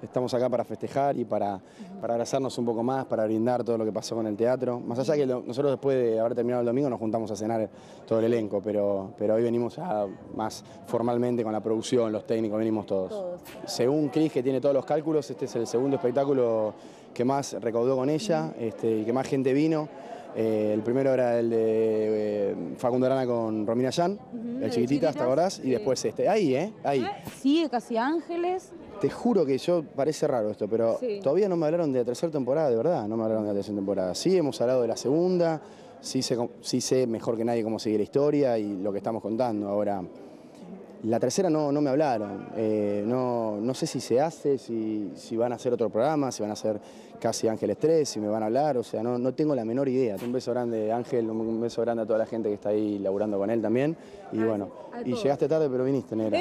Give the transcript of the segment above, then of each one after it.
estamos acá para festejar y para abrazarnos un poco más, para brindar todo lo que pasó con el teatro. Más allá que nosotros después de haber terminado el domingo nos juntamos a cenar todo el elenco, pero hoy venimos más formalmente con la producción, los técnicos, venimos todos. Según Cris, que tiene todos los cálculos, este es el segundo espectáculo que más recaudó con ella y que más gente vino. El primero era el de Facundo Arana con Romina Yan, el Chiquititas, ¿te acordás? Y después ahí. Sí, Casi Ángeles. Te juro que parece raro esto, pero todavía no me hablaron de la tercera temporada, de verdad, no me hablaron de la tercera temporada. Sí hemos hablado de la segunda, sí sé mejor que nadie cómo sigue la historia y lo que estamos contando. Ahora, la tercera no me hablaron, no sé si se hace, si van a hacer otro programa, si van a hacer Casi Ángeles 3, si me van a hablar, o sea, no tengo la menor idea. Un beso grande Ángel, un beso grande a toda la gente que está ahí laburando con él también. Y bueno, y llegaste tarde pero viniste, negra.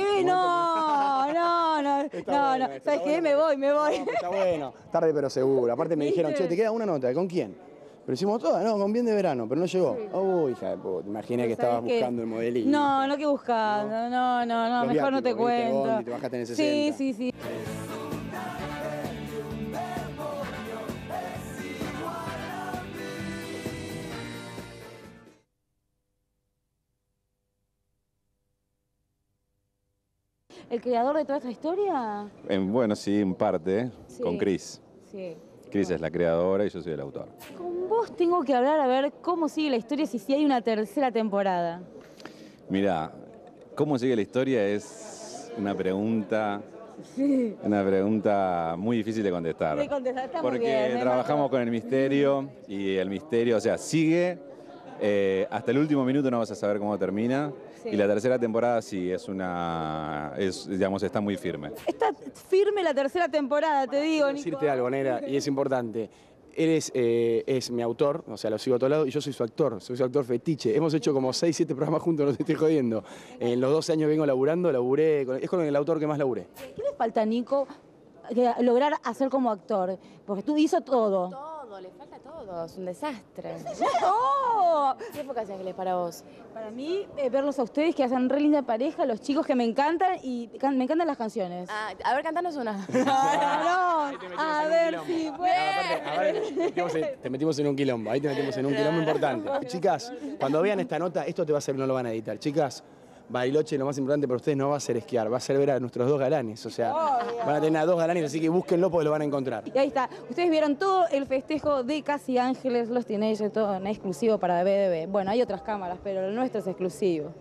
No. ¿Sabes qué? Me voy. No, está bueno, tarde pero seguro. Aparte me dijeron, che, te queda una nota, ¿con quién? Pero hicimos todas, no, con Bien de Verano, pero no llegó. Uy, hija de puta, imaginé que estabas buscando el modelito. No que buscando, no, mejor no te cuento. Te bajaste en el 60. Sí. ¿El creador de toda esta historia? Bueno, sí, en parte, con Cris. Sí. Cris es la creadora y yo soy el autor. Con vos tengo que hablar a ver cómo sigue la historia, si hay una tercera temporada. Mirá, cómo sigue la historia es una pregunta muy difícil de contestar. Porque trabajamos con el misterio y el misterio, o sea, sigue, hasta el último minuto no vas a saber cómo termina. Y la tercera temporada sí, digamos, está muy firme. Está firme la tercera temporada, te digo, Nico. Decirte algo, negra, y es importante. Él es mi autor, o sea, lo sigo a todos lados, y yo soy su actor fetiche. Hemos hecho como 6, 7 programas juntos, no te estoy jodiendo. En los 12 años vengo laburé, es con el autor que más laburé. ¿Qué le falta a Nico lograr hacer como actor? Porque tú hizo todo. Todo, le falta todo, es un desastre. ¡Oh! ¿Qué fue Casi Ángeles para vos? Para mí, verlos a ustedes que hacen re linda pareja, los chicos que me encantan y me encantan las canciones. A ver, cantanos una. A ver si puede. Te metimos en un quilombo, ahí te metimos en un quilombo importante. Chicas, cuando vean esta nota, esto te va a hacer, no lo van a editar. Chicas, Bariloche, lo más importante para ustedes no va a ser esquiar, va a ser ver a nuestros 2 galanes. O sea, van a tener a 2 galanes, así que búsquenlo porque lo van a encontrar. Y ahí está. Ustedes vieron todo el festejo de Casi Ángeles, los teenagers, todo en exclusivo para BDB. Bueno, hay otras cámaras, pero el nuestro es exclusivo.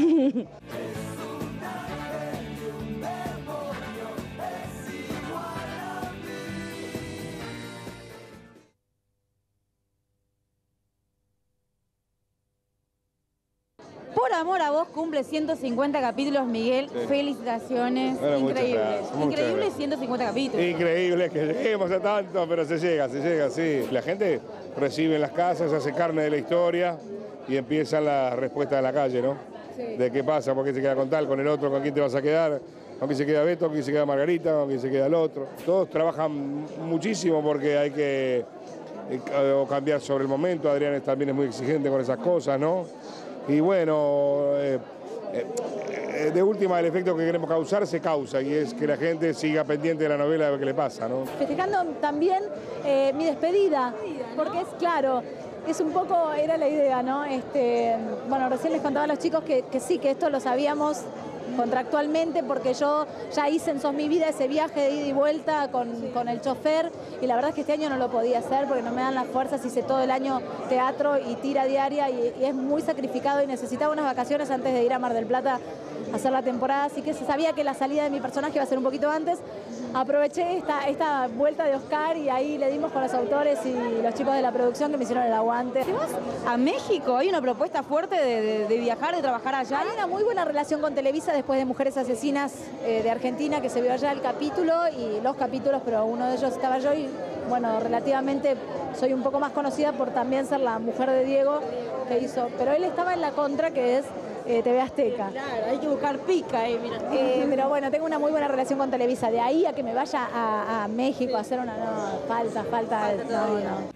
Por amor a vos cumple 150 capítulos, Miguel. Sí. Felicitaciones. Bueno, increíble. Increíble 150 capítulos. Increíble que lleguemos a tanto, pero se llega, sí. La gente recibe en las casas, hace carne de la historia y empieza la respuesta de la calle, ¿no? Sí. De qué pasa, por qué se queda con tal, con el otro, con quién te vas a quedar, con quién se queda Beto, con quién se queda Margarita, con quién se queda el otro. Todos trabajan muchísimo porque hay que cambiar sobre el momento. Adrián también es muy exigente con esas cosas, ¿no? Y bueno, de última el efecto que queremos causar se causa y es que la gente siga pendiente de la novela de lo que le pasa, ¿no? Festejando también mi despedida, porque es claro, es un poco, era la idea, ¿no? Bueno, recién les contaba a los chicos que sí, que esto lo sabíamos contractualmente porque yo ya hice en Sos Mi Vida ese viaje de ida y vuelta con el chofer y la verdad es que este año no lo podía hacer porque no me dan las fuerzas, hice todo el año teatro y tira diaria y es muy sacrificado y necesitaba unas vacaciones antes de ir a Mar del Plata a hacer la temporada, así que se sabía que la salida de mi personaje iba a ser un poquito antes. Aproveché esta vuelta de Oscar y ahí le dimos con los autores y los chicos de la producción que me hicieron el aguante. ¿Te vas a México? ¿Hay una propuesta fuerte de viajar, de trabajar allá? Hay una muy buena relación con Televisa después de Mujeres Asesinas de Argentina, que se vio allá el capítulo y los capítulos, pero uno de ellos estaba yo y bueno, relativamente soy un poco más conocida por también ser la mujer de Diego que hizo, pero él estaba en la contra que es TV Azteca. Claro, hay que buscar pica ahí, mira. Pero bueno, tengo una muy buena relación con Televisa. De ahí a que me vaya a México a hacer una... No, falta no.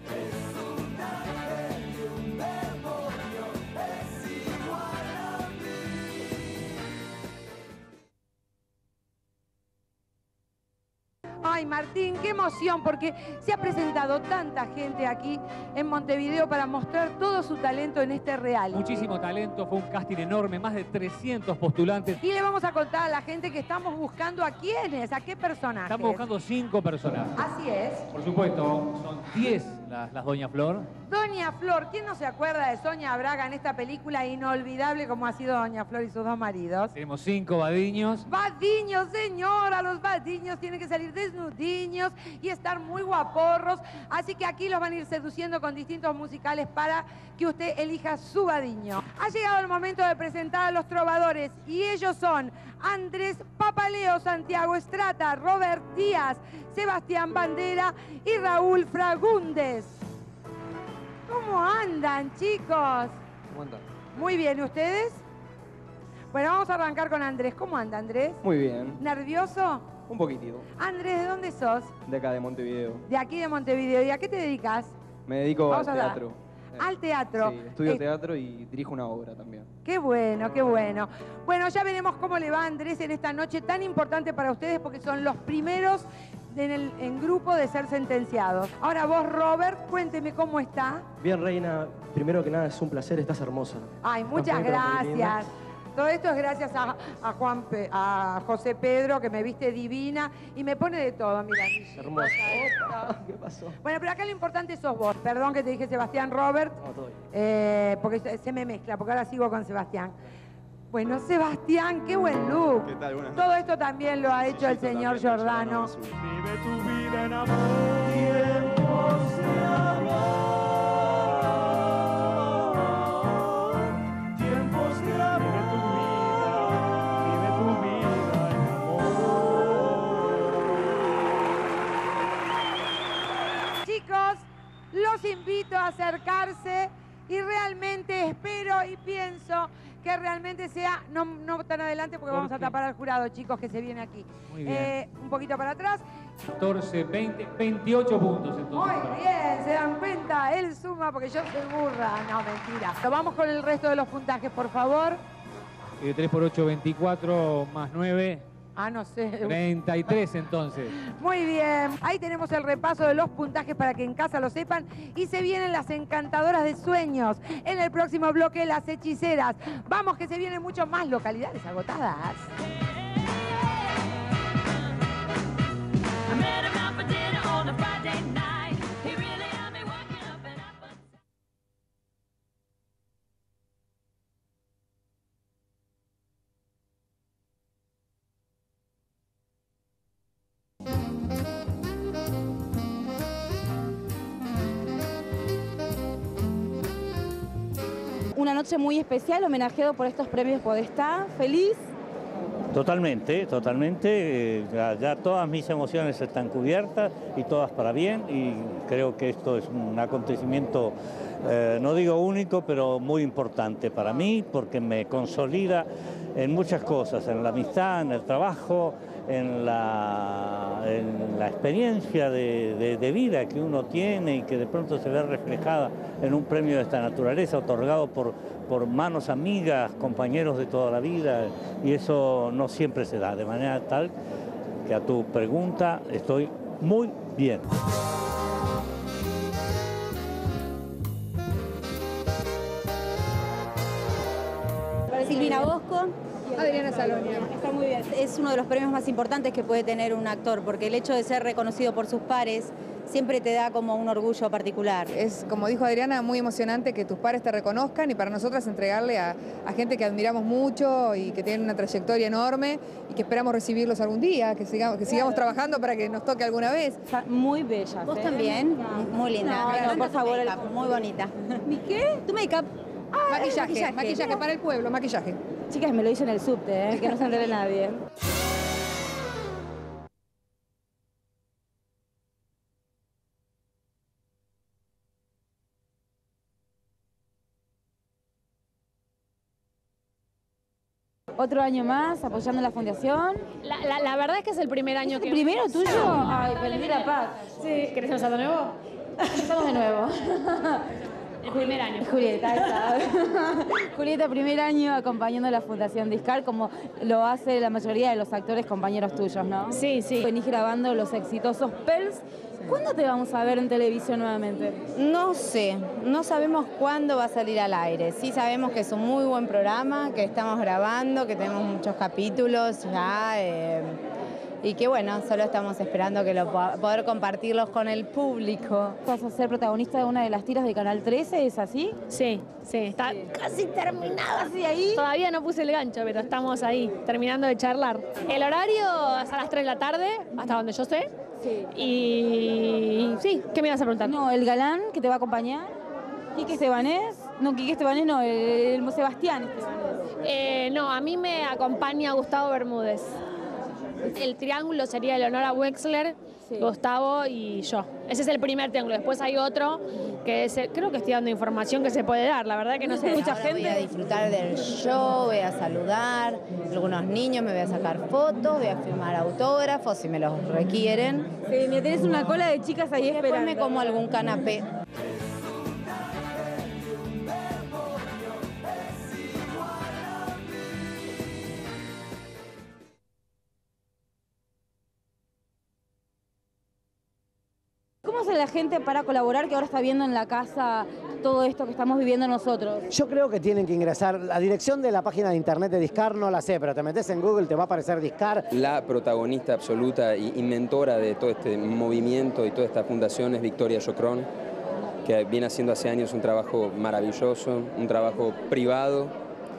Ay, Martín, qué emoción, porque se ha presentado tanta gente aquí en Montevideo para mostrar todo su talento en este reality. Muchísimo talento, fue un casting enorme, más de 300 postulantes. Y le vamos a contar a la gente que estamos buscando a quiénes, a qué personajes. Estamos buscando 5 personajes. Así es. Por supuesto, son 10 las Doña Flor. Doña Flor, ¿quién no se acuerda de Sonia Braga en esta película inolvidable como ha sido Doña Flor y sus 2 maridos? Tenemos 5 Badiños. Badiños, señora, los Badiños tienen que salir desnudiños y estar muy guaporros. Así que aquí los van a ir seduciendo con distintos musicales para que usted elija su Badiño. Ha llegado el momento de presentar a los trovadores y ellos son Andrés Papaleo, Santiago Estrata, Robert Díaz, Sebastián Bandera y Raúl Fragundes. ¿Cómo andan, chicos? ¿Cómo andan? Muy bien, ¿y ustedes? Bueno, vamos a arrancar con Andrés. ¿Cómo anda, Andrés? Muy bien. ¿Nervioso? Un poquitito. Andrés, ¿de dónde sos? De acá, de Montevideo. De aquí de Montevideo. ¿Y a qué te dedicas? Me dedico al teatro. Al teatro. Sí, estudio teatro y dirijo una obra también. Qué bueno, qué bueno. Bueno, ya veremos cómo le va a Andrés en esta noche tan importante para ustedes porque son los primeros en grupo de ser sentenciados. Ahora vos, Robert, cuénteme cómo está. Bien, Reina. Primero que nada, es un placer, estás hermosa. Ay, muchas gracias. Todo esto es gracias a José Pedro, que me viste divina y me pone de todo, mira. Hermosa. ¿Qué pasó? Bueno, pero acá lo importante sos vos. Perdón que te dije Sebastián Robert, No, todo bien. porque se me mezcla, porque ahora sigo con Sebastián. Bueno, Sebastián, qué buen look. ¿Qué tal? Buenas Todo esto también lo ha hecho el señor Giordano. Vive tu vida en amor. Tiempos de amor. Tiempos de amor. Vive tu vida en amor. Chicos, los invito a acercarse y realmente espero y pienso que realmente sea, no tan adelante porque vamos a tapar al jurado, chicos, que se viene aquí. Muy bien. Un poquito para atrás. 14, 20, 28 puntos entonces. Muy bien, se dan cuenta, él suma porque yo soy burra. No, mentira. Vamos con el resto de los puntajes, por favor. 3 por 8, 24, más 9. Ah, no sé. 33 entonces. Muy bien. Ahí tenemos el repaso de los puntajes para que en casa lo sepan. Y se vienen las encantadoras de sueños. En el próximo bloque, las hechiceras. Vamos, que se vienen mucho más localidades agotadas. Una noche muy especial, homenajeado por estos premios Podestá. ¿Feliz? Totalmente, totalmente. Ya todas mis emociones están cubiertas y todas para bien, y creo que esto es un acontecimiento, no digo único, pero muy importante para mí porque me consolida en muchas cosas, en la amistad, en el trabajo, en la experiencia de vida que uno tiene y que de pronto se ve reflejada en un premio de esta naturaleza otorgado por manos amigas, compañeros de toda la vida, y eso no siempre se da, de manera tal que a tu pregunta estoy muy bien. Silvina Bosco. Adriana Salonia. Está muy bien. Es uno de los premios más importantes que puede tener un actor, porque el hecho de ser reconocido por sus pares siempre te da como un orgullo particular. Es, como dijo Adriana, muy emocionante que tus pares te reconozcan y para nosotras entregarle a gente que admiramos mucho y que tienen una trayectoria enorme y que esperamos recibirlos algún día, que sigamos trabajando para que nos toque alguna vez. Muy bella. Vos también, muy linda. No, por favor. Muy bonita. ¿Mi qué? Tu make-up. Maquillaje para el pueblo, maquillaje. Chicas, me lo hice en el subte, que no se entere nadie. Otro año más apoyando la fundación. La verdad es que es el primer año que... ¿El primero tuyo? Ay, prendí la paz. Sí. ¿Querés empezar de nuevo? Empezamos de nuevo. El primer año. Julieta, ahí está. Julieta, primer año acompañando a la Fundación Discar, como lo hace la mayoría de los actores compañeros tuyos, ¿no? Sí, sí. Venís grabando los exitosos Pels. ¿Cuándo te vamos a ver en televisión nuevamente? No sé, no sabemos cuándo va a salir al aire. Sí sabemos que es un muy buen programa, que estamos grabando, que tenemos muchos capítulos ya. Y que bueno, solo estamos esperando que poder compartirlos con el público. ¿Vas a ser protagonista de una de las tiras de Canal 13, es así? Sí, sí, está casi terminada, así ahí. Todavía no puse el gancho, pero estamos ahí, terminando de charlar. El horario es a las 3 de la tarde, hasta donde yo sé. Sí. Y sí, ¿qué me ibas a preguntar? No, el galán que te va a acompañar. ¿Quique Estebanés? No, Quique Estebanés no, el Sebastián Estebanés. No, a mí me acompaña Gustavo Bermúdez. El triángulo sería Eleonora Wexler, sí, Gustavo y yo. Ese es el primer triángulo. Después hay otro que es, creo que estoy dando información que se puede dar. La verdad que no sé. Mucha gente. Voy a disfrutar del show, voy a saludar algunos niños, me voy a sacar fotos, voy a firmar autógrafos si me los requieren. Sí, me tenés una cola de chicas ahí esperando. Después me como algún canapé. ¿Cómo hace la gente para colaborar, que ahora está viendo en la casa todo esto que estamos viviendo nosotros? Yo creo que tienen que ingresar. La dirección de la página de internet de Discar no la sé, pero te metes en Google, te va a aparecer Discar. La protagonista absoluta y mentora de todo este movimiento y toda esta fundación es Victoria Chocrón, que viene haciendo hace años un trabajo maravilloso, un trabajo privado,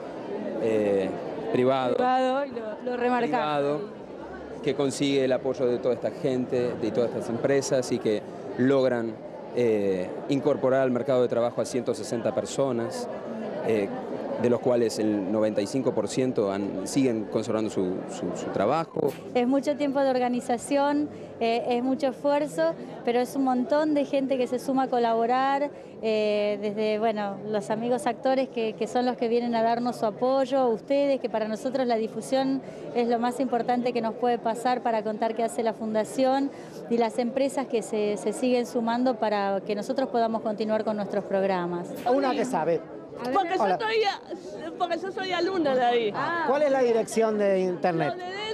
Privado, y lo remarcaste. Privado, que consigue el apoyo de toda esta gente, de todas estas empresas y que logran incorporar al mercado de trabajo a 160 personas, de los cuales el 95% siguen conservando su trabajo. Es mucho tiempo de organización, es mucho esfuerzo, pero es un montón de gente que se suma a colaborar, desde los amigos actores que son los que vienen a darnos su apoyo, ustedes, que para nosotros la difusión es lo más importante que nos puede pasar para contar qué hace la Fundación, y las empresas que se siguen sumando para que nosotros podamos continuar con nuestros programas. Una que sabe. Porque yo soy alumna de ahí. ¿Cuál es la dirección de internet?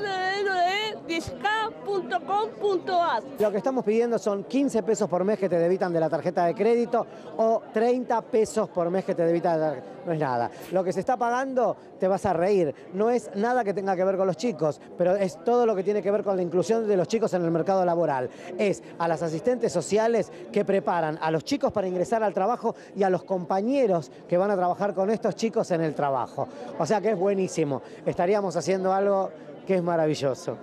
discar.com.ar. Lo que estamos pidiendo son 15 pesos por mes que te debitan de la tarjeta de crédito o 30 pesos por mes que te debitan de la tarjeta. No es nada. Lo que se está pagando, te vas a reír. No es nada que tenga que ver con los chicos, pero es todo lo que tiene que ver con la inclusión de los chicos en el mercado laboral. Es a las asistentes sociales que preparan a los chicos para ingresar al trabajo y a los compañeros que van a trabajar con estos chicos en el trabajo. O sea que es buenísimo. Estaríamos haciendo algo que es maravilloso.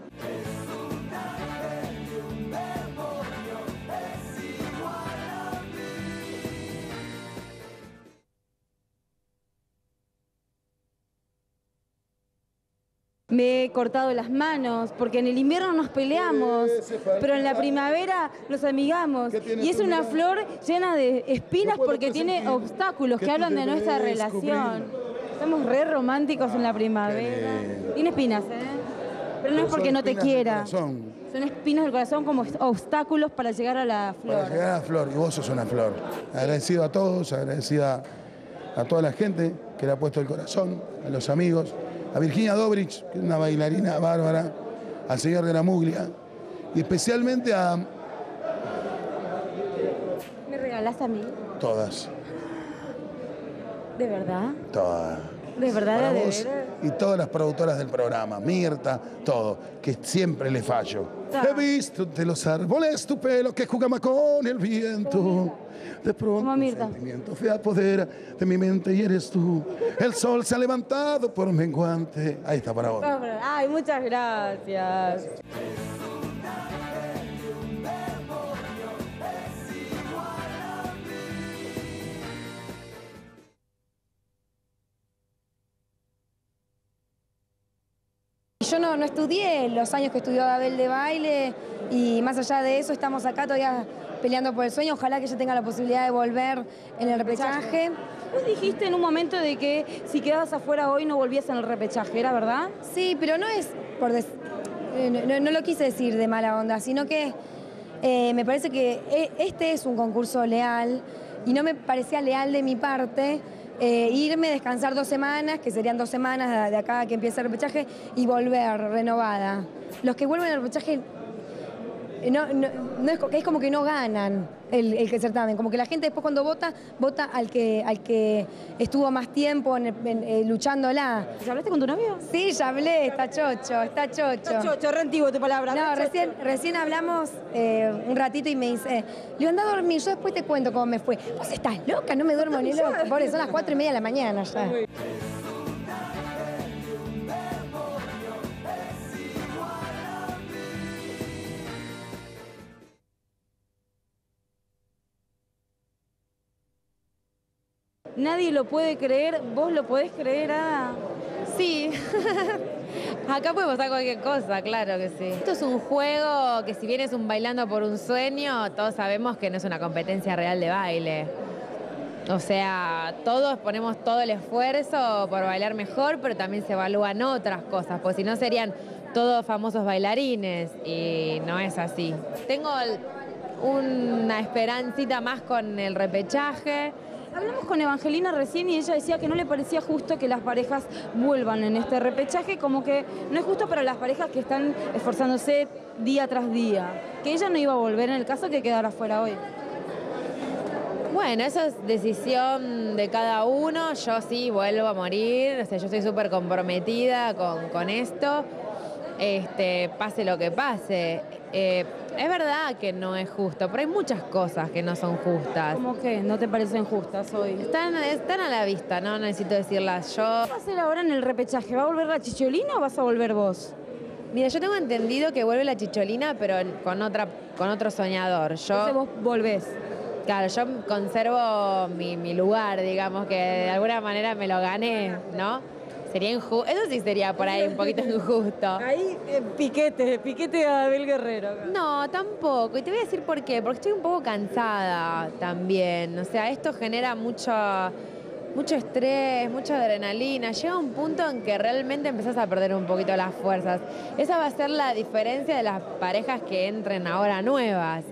Me he cortado las manos, porque en el invierno nos peleamos, pero en la primavera nos amigamos. Y es una flor llena de espinas porque tiene obstáculos que hablan de nuestra relación. Somos re románticos en la primavera. Tiene espinas, pero no es porque no te quiera. Son espinas del corazón como obstáculos para llegar a la flor. Para llegar a la flor, y vos sos una flor. Agradecido a todos, agradecida a toda la gente que le ha puesto el corazón, a los amigos, a Virginia Dobrich, que es una bailarina bárbara, al señor de la Muglia, y especialmente a... ¿Me regalás a mí? Todas. ¿De verdad? Todas. ¿De verdad? Para ¿De vos verdad? y todas las productoras del programa, Mirta, todo, que siempre le fallo. He visto de los árboles tu pelo que jugaba con el viento. De pronto un sentimiento se apodera de mi mente y eres tú. El sol se ha levantado por menguante. Ahí está para vos. Ay, muchas gracias. Yo no estudié los años que estudió Abel de baile, y más allá de eso estamos acá todavía peleando por el sueño. Ojalá que yo tenga la posibilidad de volver en el repechaje. Vos dijiste en un momento de que si quedabas afuera hoy no volvías en el repechaje, ¿era verdad? Sí, pero no es por no lo quise decir de mala onda, sino que me parece que este es un concurso leal, y no me parecía leal de mi parte irme, descansar 2 semanas, que serían 2 semanas de acá que empieza el repechaje, y volver renovada. Los que vuelven al repechaje es como que no ganan el certamen, como que la gente después cuando vota al que estuvo más tiempo luchándola. ¿Ya hablaste con tu novio? Sí, ya hablé, está chocho. Está chocho, re antiguo tu palabra. No, recién hablamos un ratito y me dice, le andá a dormir, yo después te cuento cómo me fue. Vos estás loca, no me duermo ni loca. Pobre, son las 4:30 de la mañana ya. Nadie lo puede creer, ¿vos lo podés creer, Ada? Sí, acá puede pasar cualquier cosa, claro que sí. Esto es un juego que si bien es un bailando por un sueño, todos sabemos que no es una competencia real de baile. O sea, todos ponemos todo el esfuerzo por bailar mejor, pero también se evalúan otras cosas, porque si no serían todos famosos bailarines y no es así. Tengo una esperancita más con el repechaje. Hablamos con Evangelina recién y ella decía que no le parecía justo que las parejas vuelvan en este repechaje, como que no es justo para las parejas que están esforzándose día tras día, que ella no iba a volver en el caso que quedara fuera hoy. Bueno, eso es decisión de cada uno, yo sí vuelvo a morir, o sea, yo estoy súper comprometida con esto, pase lo que pase. Es verdad que no es justo, pero hay muchas cosas que no son justas. ¿Cómo que no te parecen justas hoy? Están a la vista, no necesito decirlas yo. ¿Qué va a hacer ahora en el repechaje? ¿Va a volver la Chicholina o vas a volver vos? Mira, yo tengo entendido que vuelve la Chicholina, pero con otro soñador. Entonces vos volvés. Claro, yo conservo mi lugar, digamos, que de alguna manera me lo gané, ¿no? Sería injusto, eso sí sería por ahí un poquito injusto. Ahí piquete a Abel Guerrero. No, tampoco. Y te voy a decir por qué. Porque estoy un poco cansada también. O sea, esto genera mucho estrés, mucha adrenalina. Llega un punto en que realmente empezás a perder un poquito las fuerzas. Esa va a ser la diferencia de las parejas que entren ahora nuevas.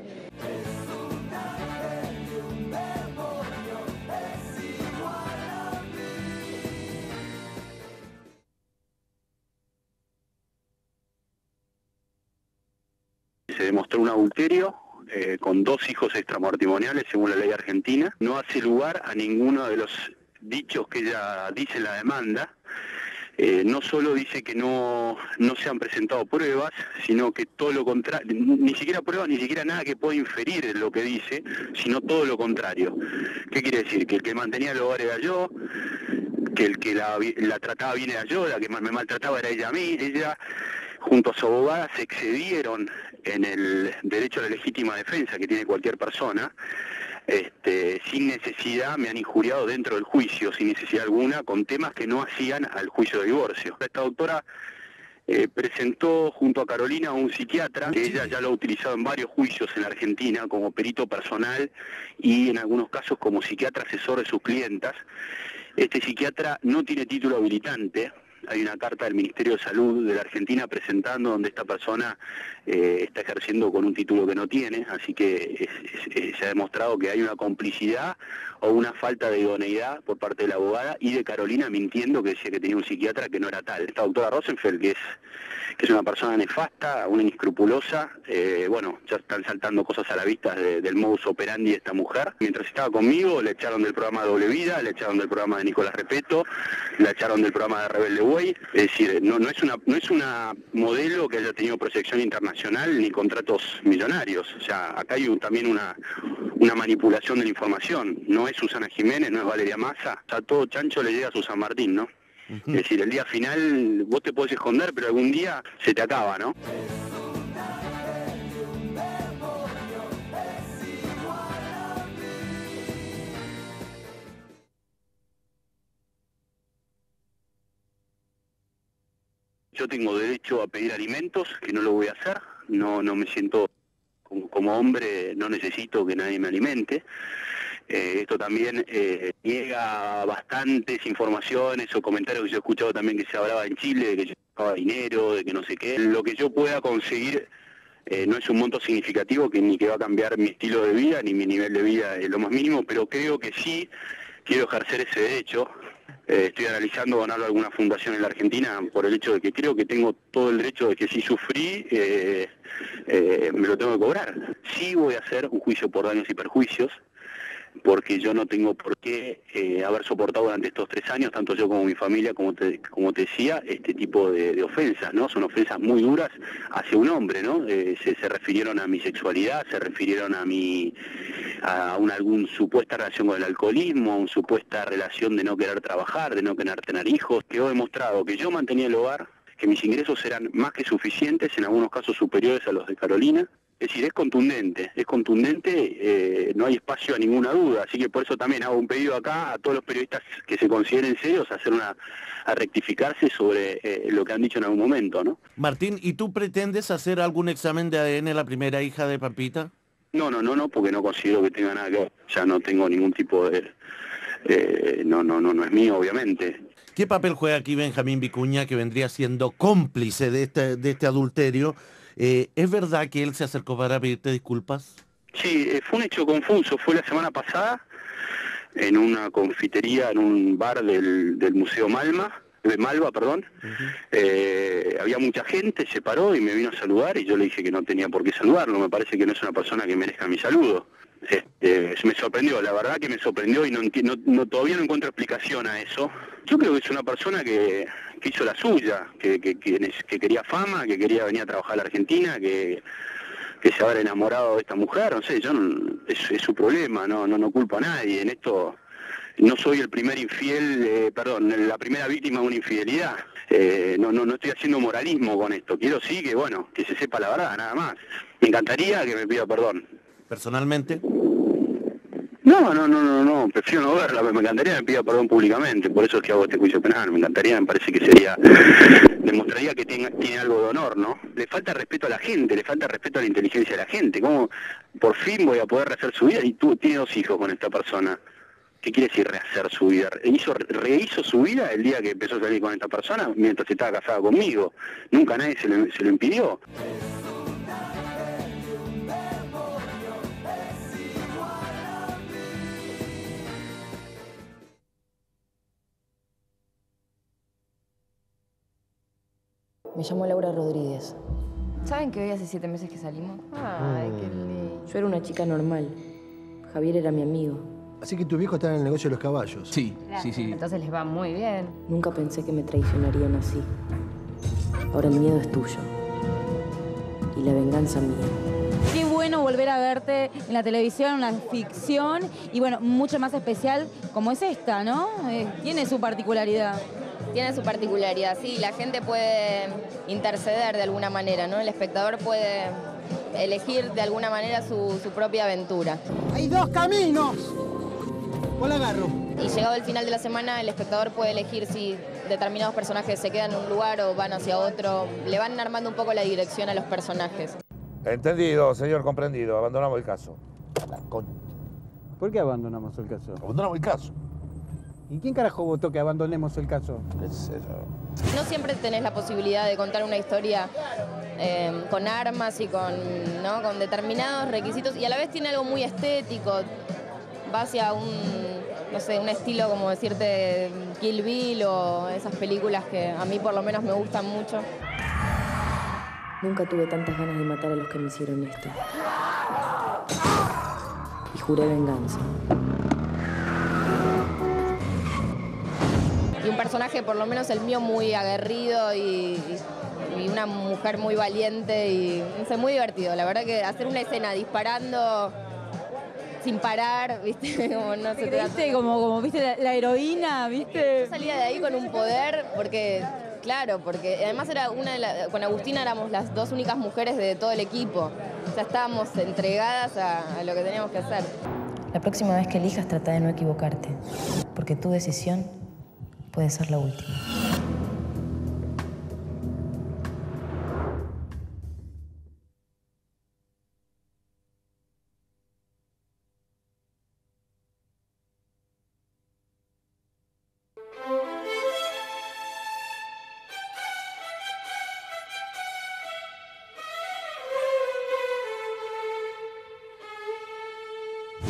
Se demostró un adulterio con 2 hijos extramatrimoniales según la ley argentina. No hace lugar a ninguno de los dichos que ella dice en la demanda. No solo dice que no se han presentado pruebas, sino que todo lo contrario, ni siquiera pruebas, ni siquiera nada que pueda inferir en lo que dice, sino todo lo contrario. ¿Qué quiere decir? Que el que mantenía el hogar era yo, que el que la trataba bien era yo, la que me maltrataba era ella a mí. Ella, junto a su abogada, se excedieron en el derecho a la legítima defensa que tiene cualquier persona. Sin necesidad, me han injuriado dentro del juicio, sin necesidad alguna, con temas que no hacían al juicio de divorcio. Esta doctora presentó junto a Carolina a un psiquiatra, que ella ya lo ha utilizado en varios juicios en la Argentina como perito personal y en algunos casos como psiquiatra asesor de sus clientas. Este psiquiatra no tiene título habilitante. Hay una carta del Ministerio de Salud de la Argentina presentando donde esta persona está ejerciendo con un título que no tiene, así que se ha demostrado que hay una complicidad o una falta de idoneidad por parte de la abogada y de Carolina mintiendo, que decía que tenía un psiquiatra que no era tal. Esta doctora Rosenfeld, que es una persona nefasta, una inescrupulosa, bueno, ya están saltando cosas a la vista del modus operandi de esta mujer. Mientras estaba conmigo, le echaron del programa Doble Vida, le echaron del programa de Nicolás Repetto, la echaron del programa de Rebelde Way. Es decir, no es una modelo que haya tenido proyección internacional ni contratos millonarios. O sea, acá hay también una manipulación de la información. No es Susana Jiménez, no es Valeria Massa. O sea, todo chancho le llega a Susan Martín, ¿no? Es decir, el día final vos te podés esconder, pero algún día se te acaba, ¿no? Yo tengo derecho a pedir alimentos, que no lo voy a hacer. No me siento como hombre, no necesito que nadie me alimente. Esto también niega bastantes informaciones o comentarios que yo he escuchado también que se hablaba en Chile, de que yo sacaba dinero, de que no sé qué. Lo que yo pueda conseguir No es un monto significativo ni que va a cambiar mi estilo de vida ni mi nivel de vida lo más mínimo, pero creo que sí quiero ejercer ese derecho. Estoy analizando donarlo a alguna fundación en la Argentina por el hecho de que creo que tengo todo el derecho de que si sufrí, me lo tengo que cobrar. Sí voy a hacer un juicio por daños y perjuicios, porque yo no tengo por qué haber soportado durante estos 3 años, tanto yo como mi familia, como te decía, este tipo de ofensas, ¿no? Son ofensas muy duras hacia un hombre, ¿no? Se refirieron a mi sexualidad, se refirieron a alguna supuesta relación con el alcoholismo, a una supuesta relación de no querer trabajar, de no querer tener hijos. Quedó demostrado que yo mantenía el hogar, que mis ingresos eran más que suficientes, en algunos casos superiores a los de Carolina. Es decir, es contundente, no hay espacio a ninguna duda, así que por eso también hago un pedido acá a todos los periodistas que se consideren serios a rectificarse sobre lo que han dicho en algún momento, ¿no? Martín, ¿y tú pretendes hacer algún examen de ADN a la primera hija de Pampita? No, porque no considero que tenga nada que ver, ya no tengo ningún tipo de... no es mío, obviamente. ¿Qué papel juega aquí Benjamín Vicuña, que vendría siendo cómplice de este adulterio? ¿Es verdad que él se acercó para pedirte disculpas? Sí, fue un hecho confuso. Fue la semana pasada en una confitería, en un bar del Museo Malva. Había mucha gente, se paró y me vino a saludar y yo le dije que no tenía por qué saludarlo. Me parece que no es una persona que merezca mi saludo. Me sorprendió, la verdad que me sorprendió y todavía no encuentro explicación a eso. Yo creo que es una persona que hizo la suya, que quería fama, que quería venir a trabajar a la Argentina, que se habrá enamorado de esta mujer, no sé, es su problema, no culpo a nadie. En esto no soy el primer la primera víctima de una infidelidad. No estoy haciendo moralismo con esto, quiero que se sepa la verdad, nada más. Me encantaría que me pida perdón. ¿Personalmente? No, prefiero no verla, me encantaría que me pida perdón públicamente, por eso es que hago este juicio penal, me parece que demostraría que tiene algo de honor, ¿no? Le falta respeto a la gente, le falta respeto a la inteligencia de la gente. ¿Cómo por fin voy a poder rehacer su vida? Y tú tienes 2 hijos con esta persona. ¿Qué quiere decir rehacer su vida? Rehizo su vida el día que empezó a salir con esta persona mientras estaba casada conmigo. Nunca nadie se lo impidió. Me llamo Laura Rodríguez. ¿Saben que hoy hace 7 meses que salimos? Ay, qué lindo. Yo era una chica normal. Javier era mi amigo. Así que tu viejo está en el negocio de los caballos. Sí. Entonces les va muy bien. Nunca pensé que me traicionarían así. Ahora el miedo es tuyo. Y la venganza mía. Qué bueno volver a verte en la televisión, una ficción, y bueno, mucho más especial como es esta, ¿no? Tiene su particularidad. Tiene su particularidad, sí. La gente puede interceder de alguna manera, ¿no? El espectador puede elegir de alguna manera su propia aventura. ¡Hay 2 caminos! ¿Cuál agarro? Y llegado el final de la semana, el espectador puede elegir si determinados personajes se quedan en un lugar o van hacia otro. Le van armando un poco la dirección a los personajes. Entendido, señor, comprendido. Abandonamos el caso. ¿Por qué abandonamos el caso? Abandonamos el caso. ¿Y quién carajo votó que abandonemos el caso? No siempre tenés la posibilidad de contar una historia con armas y con determinados requisitos, y a la vez tiene algo muy estético. Va hacia un estilo, como decirte, Kill Bill o esas películas que a mí por lo menos me gustan mucho. Nunca tuve tantas ganas de matar a los que me hicieron esto. Y juré venganza. Y un personaje, por lo menos el mío, muy aguerrido y una mujer muy valiente y muy divertido. La verdad que hacer una escena disparando sin parar, ¿viste? Como no se trata. ¿Viste? Como viste la ¿viste? Yo salía de ahí con un poder porque además era con Agustina éramos las 2 únicas mujeres de todo el equipo. O sea, estábamos entregadas a lo que teníamos que hacer. La próxima vez que elijas, trata de no equivocarte, porque tu decisión puede ser la última.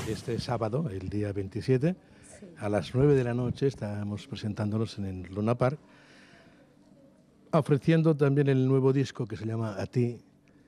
este sábado, el día 27, a las 9 de la noche, estamos presentándonos en el Luna Park, ofreciendo también el nuevo disco que se llama A Ti,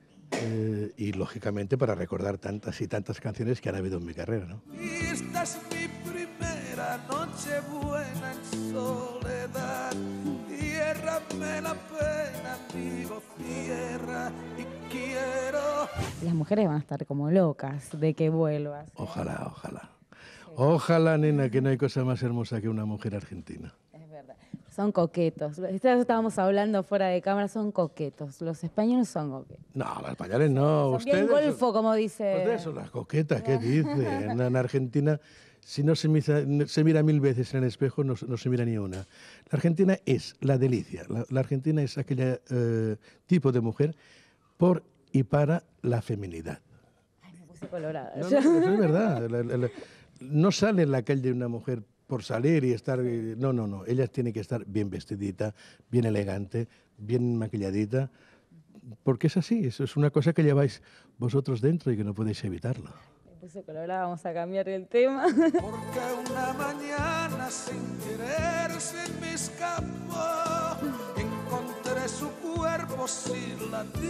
y lógicamente para recordar tantas y tantas canciones que han habido en mi carrera, ¿no? Esta es mi primera noche buena en soledad. Ciérrame la pena, amigo, cierra y quiero. Las mujeres van a estar como locas de que vuelvas. Ojalá, ojalá. Ojalá, nena, que no hay cosa más hermosa que una mujer argentina. Es verdad. Son coquetos. Estábamos hablando fuera de cámara, son coquetos. Los españoles son coquetos. No, los españoles no. Son Ustedes bien golfo, como dice. Ustedes son las coquetas, ¿qué dicen? En Argentina, si no se mira 1000 veces en el espejo, no se mira ni una. La Argentina es la delicia. La Argentina es aquel tipo de mujer por y para la feminidad. Ay, me puse colorada. No, eso es verdad. No sale en la calle una mujer por salir y estar... No, no, no. Ella tiene que estar bien vestidita, bien elegante, bien maquilladita, porque es así. Eso es una cosa que lleváis vosotros dentro y que no podéis evitarlo. Me puse colorada, vamos a cambiar el tema. Porque una mañana sin querer se me escapó, encontré su cuerpo sin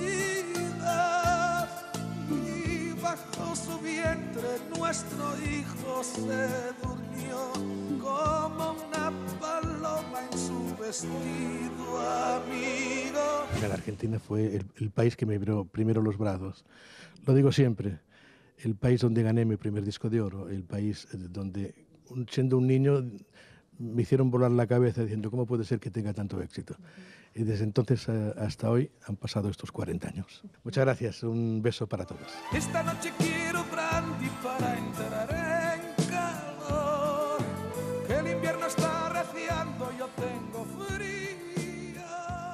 latidas y bajo su vientre nuestro hijo se durmió como una paloma en su vestido, amigo. La Argentina fue el país que me abrió primero los brazos. Lo digo siempre. El país donde gané mi primer disco de oro, el país donde, siendo un niño, me hicieron volar la cabeza diciendo ¿cómo puede ser que tenga tanto éxito? Y desde entonces hasta hoy han pasado estos 40 años. Muchas gracias, un beso para todos. Esta noche quiero brandy para entrar en calor, que el invierno está arreciando, yo tengo frío.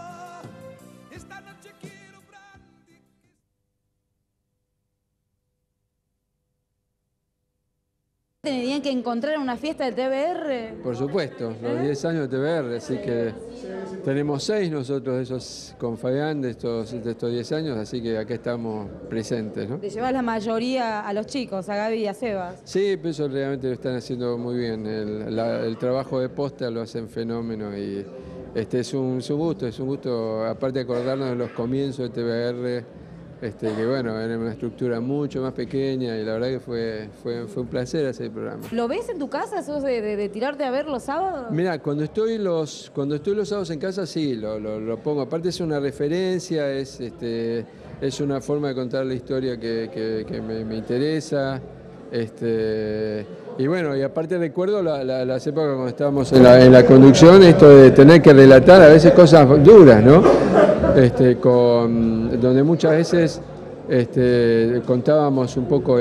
Esta noche quiero brandy. ¿Tenían que encontrar una fiesta de TBR? Por supuesto, los 10 años de TBR, así que tenemos 6 nosotros de esos con Fabián de estos 10 años, así que aquí estamos presentes, ¿no? Te llevas la mayoría a los chicos, a Gaby y a Sebas. Sí, pero eso realmente lo están haciendo muy bien. El trabajo de posta lo hacen fenómeno y es un gusto, aparte de acordarnos de los comienzos de TBR. Que bueno, era una estructura mucho más pequeña y la verdad que fue un placer hacer el programa. ¿Lo ves en tu casa, sos de tirarte a ver los sábados? Mira, cuando estoy los sábados en casa sí, lo pongo. Aparte es una referencia, es una forma de contar la historia que me interesa. Y bueno, y aparte recuerdo las épocas cuando estábamos en la conducción, esto de tener que relatar a veces cosas duras, ¿no? Donde muchas veces contábamos un poco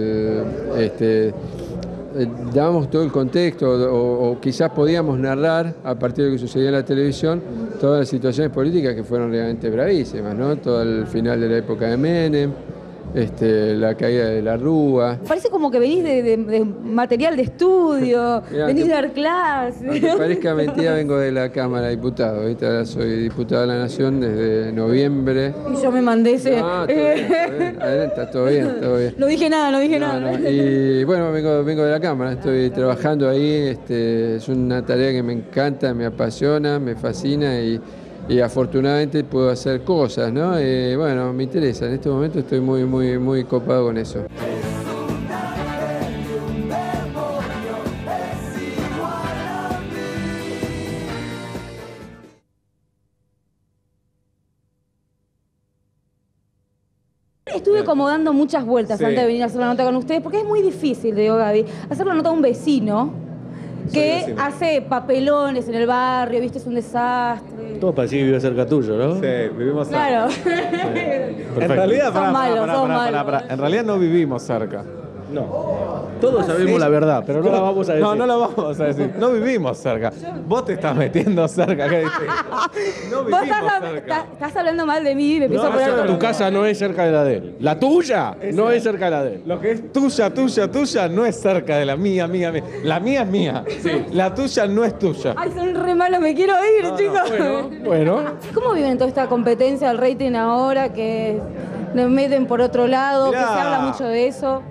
dábamos todo el contexto o quizás podíamos narrar a partir de lo que sucedía en la televisión todas las situaciones políticas que fueron realmente bravísimas, ¿no? Todo el final de la época de Menem, la caída de la Rúa. Parece como que venís de material de estudio, mirá, venís de dar clases. Aunque parezca mentira, vengo de la Cámara de Diputados, ¿viste? Ahora soy diputado de la Nación desde noviembre. Y yo me mandé ese... No, está todo bien. No dije nada. No. Y bueno, vengo de la Cámara, estoy trabajando ahí, es una tarea que me encanta, me apasiona, me fascina y afortunadamente puedo hacer cosas, ¿no? Bueno, me interesa, en este momento estoy muy copado con eso. Estuve como dando muchas vueltas antes de venir a hacer la nota con ustedes, porque es muy difícil, digo Gaby, hacer la nota a un vecino que hace papelones en el barrio, viste, es un desastre. Todo parecía que vive cerca tuyo, ¿no? Sí, vivimos cerca. Claro. Sí. En realidad, son malos. En realidad no vivimos cerca. No. Todos sabemos la verdad, pero no la vamos a decir. No la vamos a decir. No vivimos cerca. Vos te estás metiendo cerca. ¿Qué dices? No vivimos cerca. Estás hablando mal de mí y me empiezo a poner... Tu casa no es cerca de la de él. La tuya no es cerca de la de él. Lo que es tuya no es cerca de la mía. La mía es mía. Sí. La tuya no es tuya. Ay, son re malos, me quiero ir, chicos. Bueno. ¿Cómo viven toda esta competencia del rating ahora que nos meten por otro lado, que se habla mucho de eso? Está todo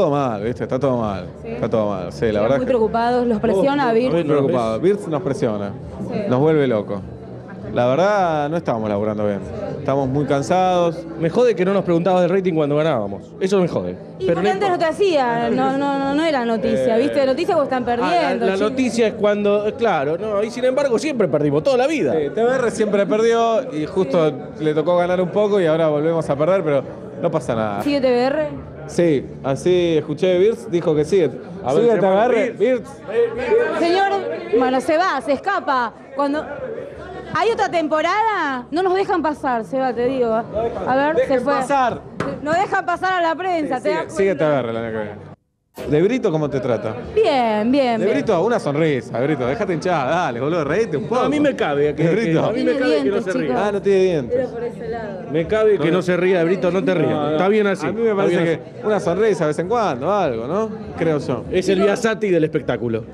todo mal, ¿viste? Está todo mal. ¿Sí? Está todo mal, sí, la Están verdad. muy preocupados, los presiona a Muy Vir. preocupados. Birds nos presiona, Sí. nos vuelve locos. La verdad, no estamos laburando bien. Estamos muy cansados. Me jode que no nos preguntabas del rating cuando ganábamos. Eso me jode. Y porque antes no te hacía, no era noticia, ¿viste? Noticia porque están perdiendo. La noticia es cuando, claro, no, y sin embargo siempre perdimos, toda la vida. Sí, TBR siempre perdió y justo le tocó ganar un poco y ahora volvemos a perder, pero no pasa nada. ¿Sigue TBR? Sí, así escuché Birds, dijo que sigue. A ver, ¿Sigue se llama TBR? Birds. Señor, bueno, se va, se escapa. Cuando hay otra temporada, no nos dejan pasar, Seba, te digo. A ver, Dejen se fue. pasar. No dejan pasar a la prensa, ¿te das cuenta? Sigue TBR el año que viene. ¿De Brito cómo te trata? Bien, bien. De bien. Brito, una sonrisa, Brito, déjate hinchar, dale, boludo, reíte un poco. No, a mí me cabe ¿De Brito? a mí me Tiene cabe que no dientes, se ría. chicos. Ah, no tiene dientes. Pero por ese lado. Me cabe que no se ría de Brito, no te rías. No, no. Está bien así. A mí me está parece bien que una sonrisa de vez en cuando, algo, ¿no? Creo yo. así. Es el Biasati del espectáculo.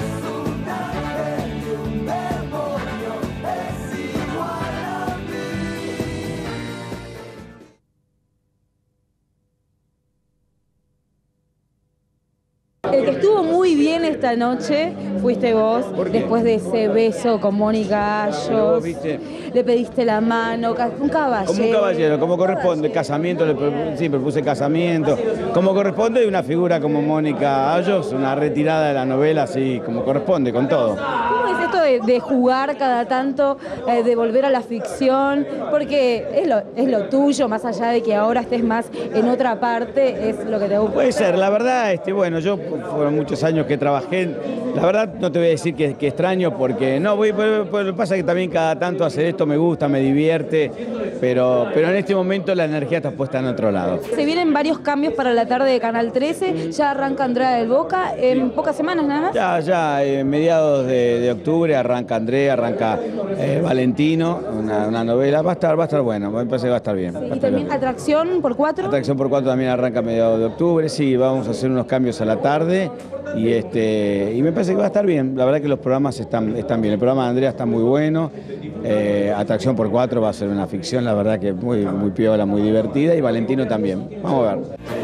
El que estuvo muy bien esta noche fuiste vos, después de ese beso con Mónica Ayos. Le pediste la mano, un caballero. Como un caballero, como corresponde, casamiento, sí, propuse casamiento, como corresponde, y una figura como Mónica Ayos, una retirada de la novela, así como corresponde, con todo. ¿Cómo es esto de jugar cada tanto, de volver a la ficción? Porque es lo tuyo, más allá de que ahora estés más en otra parte, es lo que te gusta. Puede ser, la verdad, bueno, yo fueron muchos años que trabajé, la verdad no te voy a decir que extraño, porque no, lo que pasa es que también cada tanto hacer esto me gusta, me divierte, pero en este momento la energía está puesta en otro lado. Se vienen varios cambios para la tarde de Canal 13, ya arranca Andrea del Boca, en pocas semanas nada más. Ya, mediados de octubre arranca Andrea, arranca Valentino, una novela, va a estar bueno, me parece que va a estar bien. Sí, y también Atracción por 4. Atracción por 4 también arranca a mediados de octubre, sí, vamos a hacer unos cambios a la tarde y me parece que va a estar bien. La verdad que los programas están bien, el programa de Andrea está muy bueno, Atracción por 4 va a ser una ficción, la verdad que muy piola, muy divertida, y Valentino también. Vamos a ver.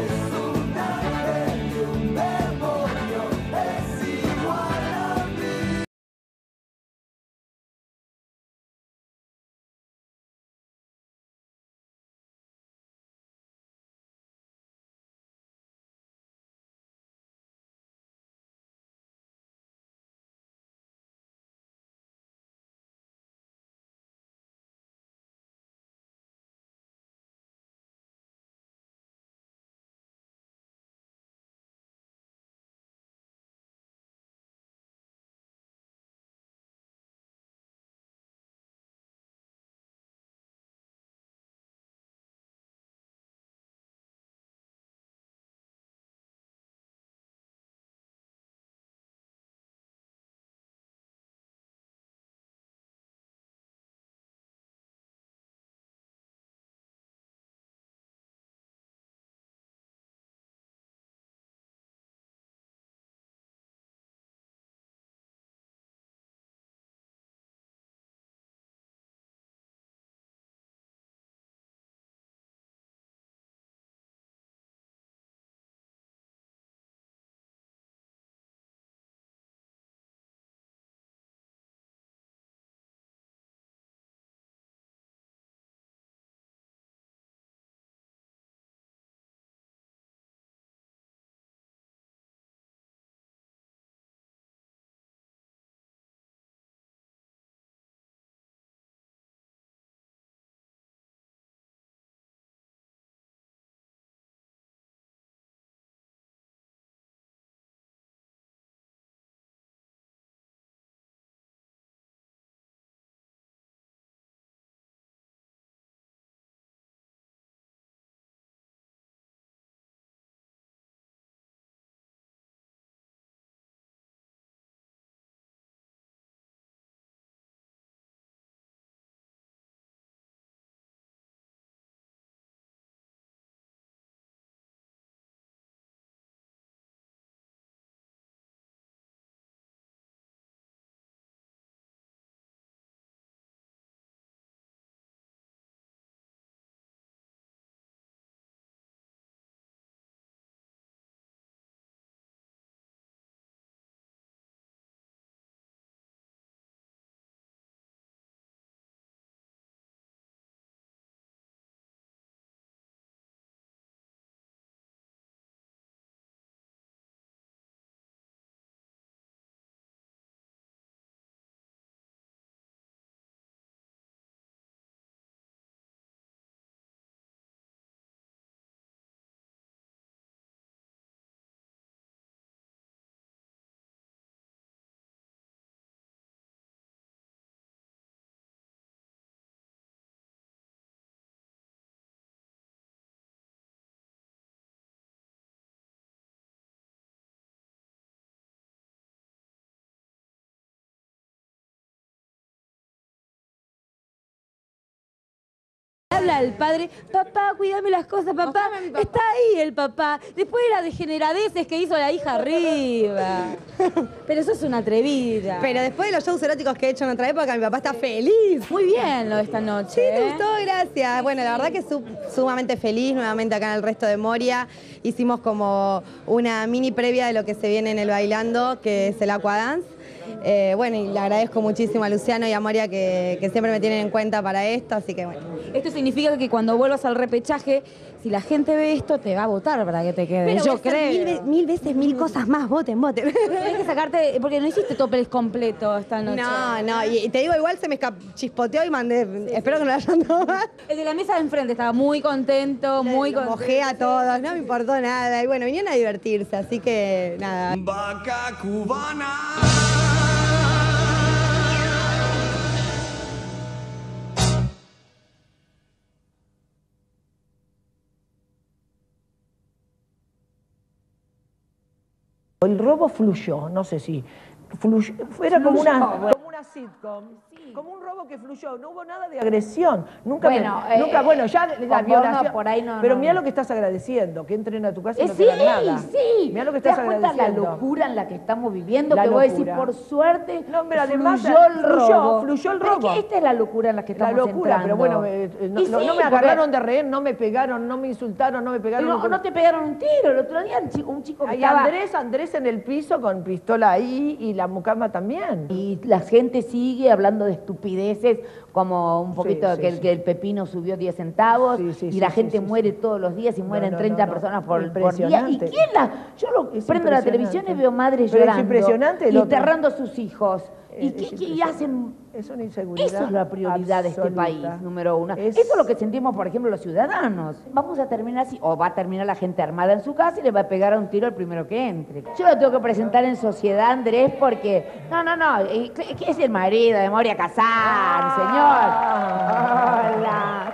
diciéndole al padre, papá, cuídame las cosas, papá. Está ahí el papá. Después de las degeneradeces que hizo la hija arriba. Pero eso es una atrevida. Pero después de los shows eróticos que he hecho en otra época, mi papá está feliz. Muy bien lo de esta noche. Sí, te gustó, gracias. Bueno, la verdad que sumamente feliz nuevamente acá en el Resto de Moria. Hicimos como una mini previa de lo que se viene en el Bailando, que es el Aquadance. Bueno, y le agradezco muchísimo a Luciano y a Moria que siempre me tienen en cuenta para esto, así que bueno. Esto significa que cuando vuelvas al repechaje, si la gente ve esto, te va a votar para que te quedes. Yo creo. Mil veces, mil cosas más, voten. Tienes que sacarte, porque no hiciste toples completo esta noche. No, y te digo, igual se me chispoteó y mandé, espero que no lo hayan tomado. El de la mesa de enfrente estaba muy contento, muy contento. Mojé a todos, no me importó nada, y bueno, vinieron a divertirse, así que nada. Vaca cubana. El robo fluyó, no sé si fluyó, era como una sitcom, como un robo que fluyó, no hubo nada de agresión, nunca, bueno, ya la violación, por ahí no, pero mira lo que estás agradeciendo, que entren a tu casa y no te dan nada. Sí, mira lo que estás agradeciendo. La locura en la que estamos viviendo, que voy a decir, por suerte, además, fluyó el robo. Esta es la locura en la que estamos entrando. Pero bueno, no me agarraron de rehén, no me pegaron, no me insultaron, no me pegaron. No te pegaron un tiro, el otro día un chico que estaba... Andrés en el piso con pistola ahí y la mucama también. Y la gente sigue hablando de estupideces, como un poquito que el pepino subió 10 centavos y la gente muere todos los días y mueren 30 personas por día. ¿Y quién Yo prendo la televisión y veo madres llorando y enterrando a sus hijos. ¿Y hacen? Es una inseguridad. Eso es la prioridad de este país, número uno. Eso es lo que sentimos, por ejemplo, los ciudadanos. Vamos a terminar así, o va a terminar la gente armada en su casa y le va a pegar a un tiro al primero que entre. Yo lo tengo que presentar en sociedad, Andrés, porque... No, ¿qué es el marido de Moria Kazan, señor? Hola,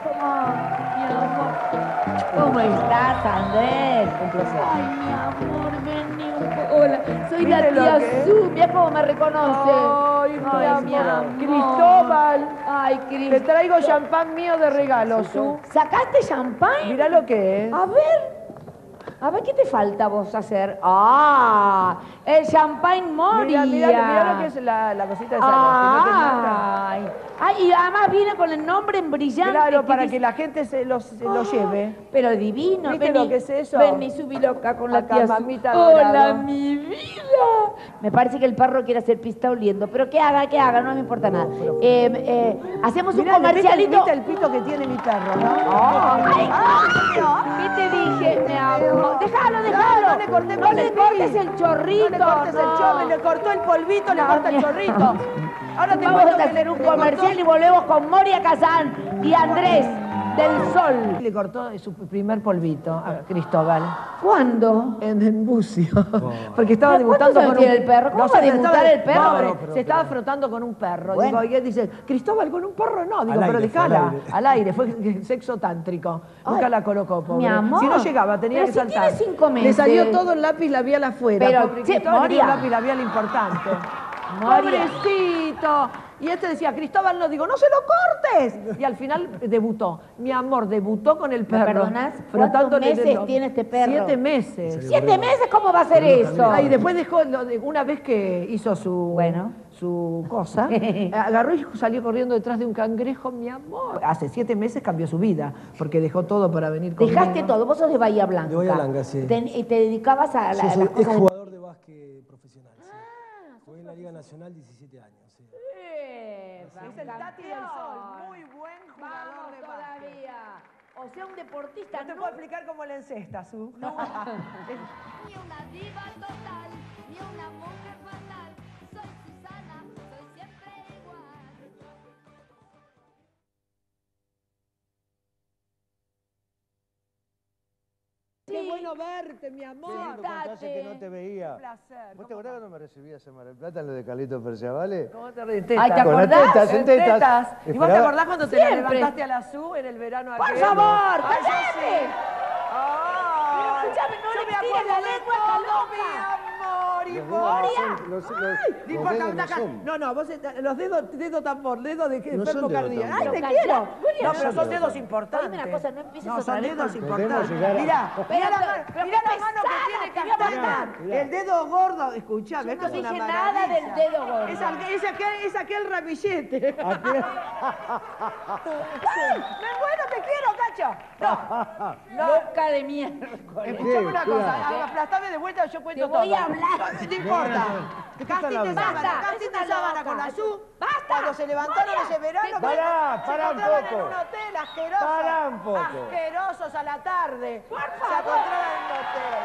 ¿cómo estás, Andrés? Un placer. Ay, mi amor, vení. Hola, soy la tía Su, mira cómo me reconoce. Ay, mi amor. Cristóbal. Ay, Te traigo champán mío de regalo, Su. ¿Sacaste champán? Mira lo que es. A ver, ¿qué te falta vos hacer? El champán Moria. Mira lo que es la cosita esa. Y además viene con el nombre en brillante. Claro, para que la gente se lo lleve. Pero divino. ¿Viste lo que es eso? Vení, subí loca con la tía. Mamita Hola, dorada. mi vida. Me parece que el perro quiere hacer pista oliendo, pero que haga, no me importa nada. Hacemos un comercialito. ¿Viste el pito que tiene mi perro, no? ¿Qué te dije, mi amor? Déjalo. No le cortes el chorrito. No le cortes el chorro, le cortó el polvito, le corta el chorrito. Ahora te vamos a hacer un comercial y volvemos con Moria Kazan y Andrés del Sol. Le cortó su primer polvito a Cristóbal. ¿Cuándo? En Bucio. Porque estaba debutando con el perro. ¿Cómo va a debutar el perro? Se estaba frotando con un perro. Bueno. Digo, y él dice, Cristóbal con un perro no. Digo, pero dejala. Al aire, fue sexo tántrico. Nunca la colocó, pobre. Mi amor. Si no llegaba, tenía que saltar. Tiene 5 meses. Le salió todo el lápiz labial afuera. Pero, Cristóbal Moria. tenía un lápiz labial importante. ¡Pobrecito! Y este decía, Cristóbal, no, digo, no se lo cortes. Y al final debutó. Mi amor, debutó con el perro. ¿Me perdonás? ¿Cuántos meses tiene este perro? 7 meses. 7 meses, ¿cómo va a ser eso? Y después dejó, una vez que hizo su cosa, agarró y salió corriendo detrás de un cangrejo, mi amor. Hace 7 meses cambió su vida, porque dejó todo para venir conmigo. Dejaste todo, vos sos de Bahía Blanca. De Bahía Blanca, sí. Y te dedicabas a las cosas... Es jugador de básquet profesional, sí. Jugué en la Liga Nacional 17 años, sí. Es el Tati del Sol, muy buen jugador de básquet. O sea, un deportista. No te puedo explicar cómo le encesta, Su. Ni una diva total, ni una mujer fatal. Soy Susana, soy siempre igual. Qué bueno verte, mi amor. Hace que no te veía. Un placer. ¿Vos te acordás cuando me recibías en Mar del Plata en lo de Carlitos Perciabale? ¿Cómo te reíste? Ay, ¿te acordás? En tetas. ¿Y vos te acordás cuando te la levantaste a la SU en el verano aquel? ¡Por favor, cállate! cállate! Pero escuchame, no le tires la lengua a la loca. Mi amor, y No importa, no, vos los dedos tambor, dedos de enfermo cardíaco. ¡Ay, te quiero! No, pero son dedos importantes. Dime una cosa, no empieces No, otra son vez dedos con- importantes. Mirá, Mirá la mano que tiene Castaña. El dedo gordo, escuchame, esto es una dije maravilla. nada del dedo gordo. Es aquel ramillete. Me muero, te quiero, Cacho. No. Loca de mierda. Escuchame una cosa, aplastame de vuelta, yo cuento Te todo. voy a hablar. No importa. Casti te sábana con la SU. Cuando se levantaron ese verano, Pará se un encontraban en poco. un hotel asqueroso. Pará un poco. Asquerosos a la tarde. Por Se favor. encontraban en un hotel.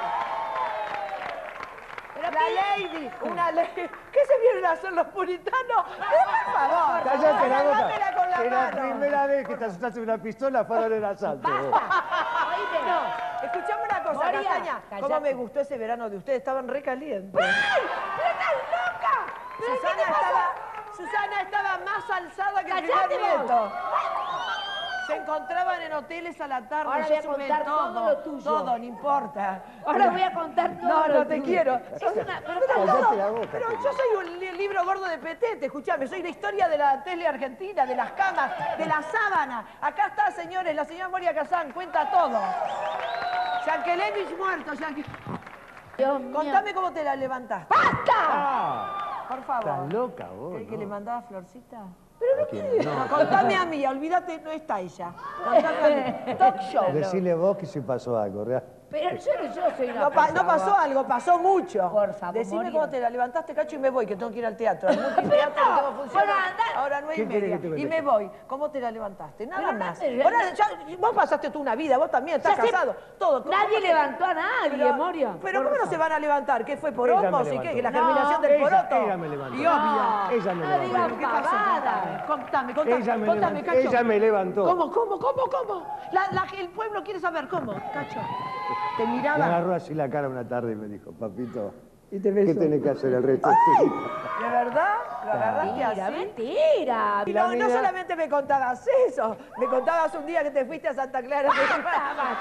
La lady, una lady. ¿Qué se vienen a hacer los puritanos? Por favor. Cállate la boca. Agarrámela con la Es la mano. primera vez que te asustaste de una pistola para el asalto. No, escuchame una cosa, Moria, Castaña. cállate. ¿Cómo me gustó ese verano de ustedes? Estaban re calientes. ¡Ay! ¡Pero estás loca! ¿Pero qué te pasa? Susana estaba más alzada que el ¡Cállate primer vos! nieto. Se encontraban en hoteles a la tarde. Ahora yo voy a sumé contar todo lo tuyo. Todo, no importa. Ahora voy a contar todo No, lo no te tuyo. quiero. Sos una- pero Pero estás todo- la boca, pero yo soy un libro gordo de petete, escuchame, soy la historia de la tele argentina, de las camas, de la sábana. Acá está, señores, la señora Moria Kazán, cuenta todo. Yankelevich muerto, Dios mío. Contame cómo te la levantaste. ¡Basta! Por favor. Estás loca vos, ¿El que le mandaba florcita? ¿A quién? No, contame a mí, olvídate, no está ella. Contame a mí. Talk show. Decile vos que si pasó algo, real. Pero yo soy una No, no pasó algo, pasó mucho. Por favor, Decime Moria. cómo te la levantaste, Cacho, y me voy, que tengo que ir al teatro. Al multiteatro no tengo función. Bueno, anda. Ahora 9:30. ¿Qué querés que te cuente? Y me voy. ¿Cómo te la levantaste? Nada Pero más. nadie- Ahora, vos pasaste tú una vida, vos también estás Ya sé. casado. Todo. Nadie ¿Cómo te- levantó a nadie, Moria. Pero ¿cómo no se van a levantar? ¿Qué fue por Ella me hongos y levantó. qué? ¿La No, germinación del ella- poroto? ella me levantó. Y obvio. Ella me No levantó. digas ¿Qué pasó? pavadas. Contame, Ella me contame, levantó. Cacho. Ella me levantó. ¿Cómo? El pueblo quiere saber cómo, Cacho. Te Me miraba. agarró así la cara una tarde y me dijo, papito, Y te ¿qué besó. tenés que hacer el resto de tu vida? ¿De verdad? ¿Lo agarraste Mentira, así? mentira. Y la No, no mía- solamente me contabas eso, me contabas un día que te fuiste a Santa Clara. Te vas al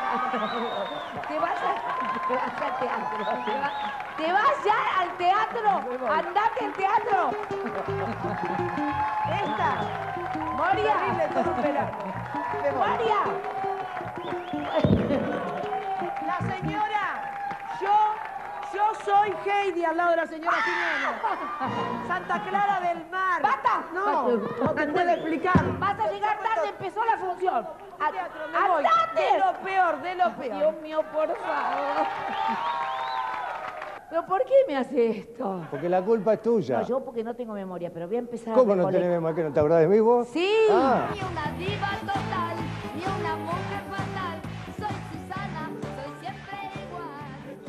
teatro. Te vas ya al teatro. Andate al teatro. Esta, Moria. terrible todo un verano. Me voy. Moria. La señora, yo soy Heidi al lado de la señora Jiménez. Santa Clara del Mar. ¡Basta! No te puedo explicar. Vas a llegar tarde, empezó la función. Teatro, me voy. ¡Andate! De lo peor, de lo peor. Dios mío, por favor. ¿Pero por qué me hace esto? Porque la culpa es tuya. No, yo porque no tengo memoria, pero voy a empezar ¿Cómo a no recolectar. tenés memoria? ¿Que no te acordás de mí vos? Sí. Ah. Ni una diva total, ni una mujer fatal. Soy Susana, soy siempre igual.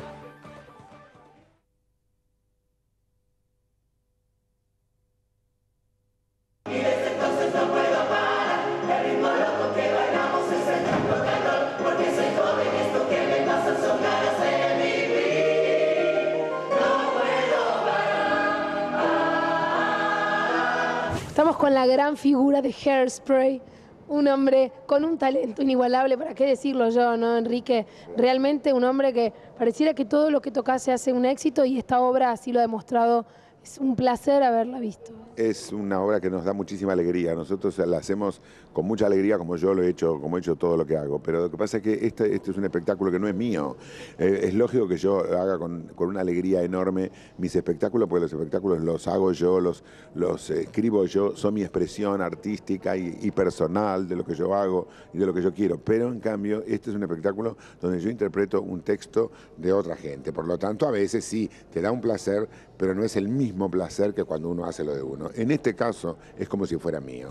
Estamos con la gran figura de Hairspray, un hombre con un talento inigualable, ¿para qué decirlo yo, no, Enrique? Realmente un hombre que pareciera que todo lo que tocase hace un éxito y esta obra así lo ha demostrado. Es un placer haberla visto. Es una obra que nos da muchísima alegría. Nosotros la hacemos con mucha alegría, como yo lo he hecho, como he hecho todo lo que hago. Pero lo que pasa es que este es un espectáculo que no es mío. Es lógico que yo haga con una alegría enorme mis espectáculos, porque los espectáculos los hago yo, los escribo yo, son mi expresión artística y personal de lo que yo hago y de lo que yo quiero. Pero en cambio, este es un espectáculo donde yo interpreto un texto de otra gente. Por lo tanto, a veces sí, te da un placer, pero no es el mismo placer que cuando uno hace lo de uno. En este caso es como si fuera mío.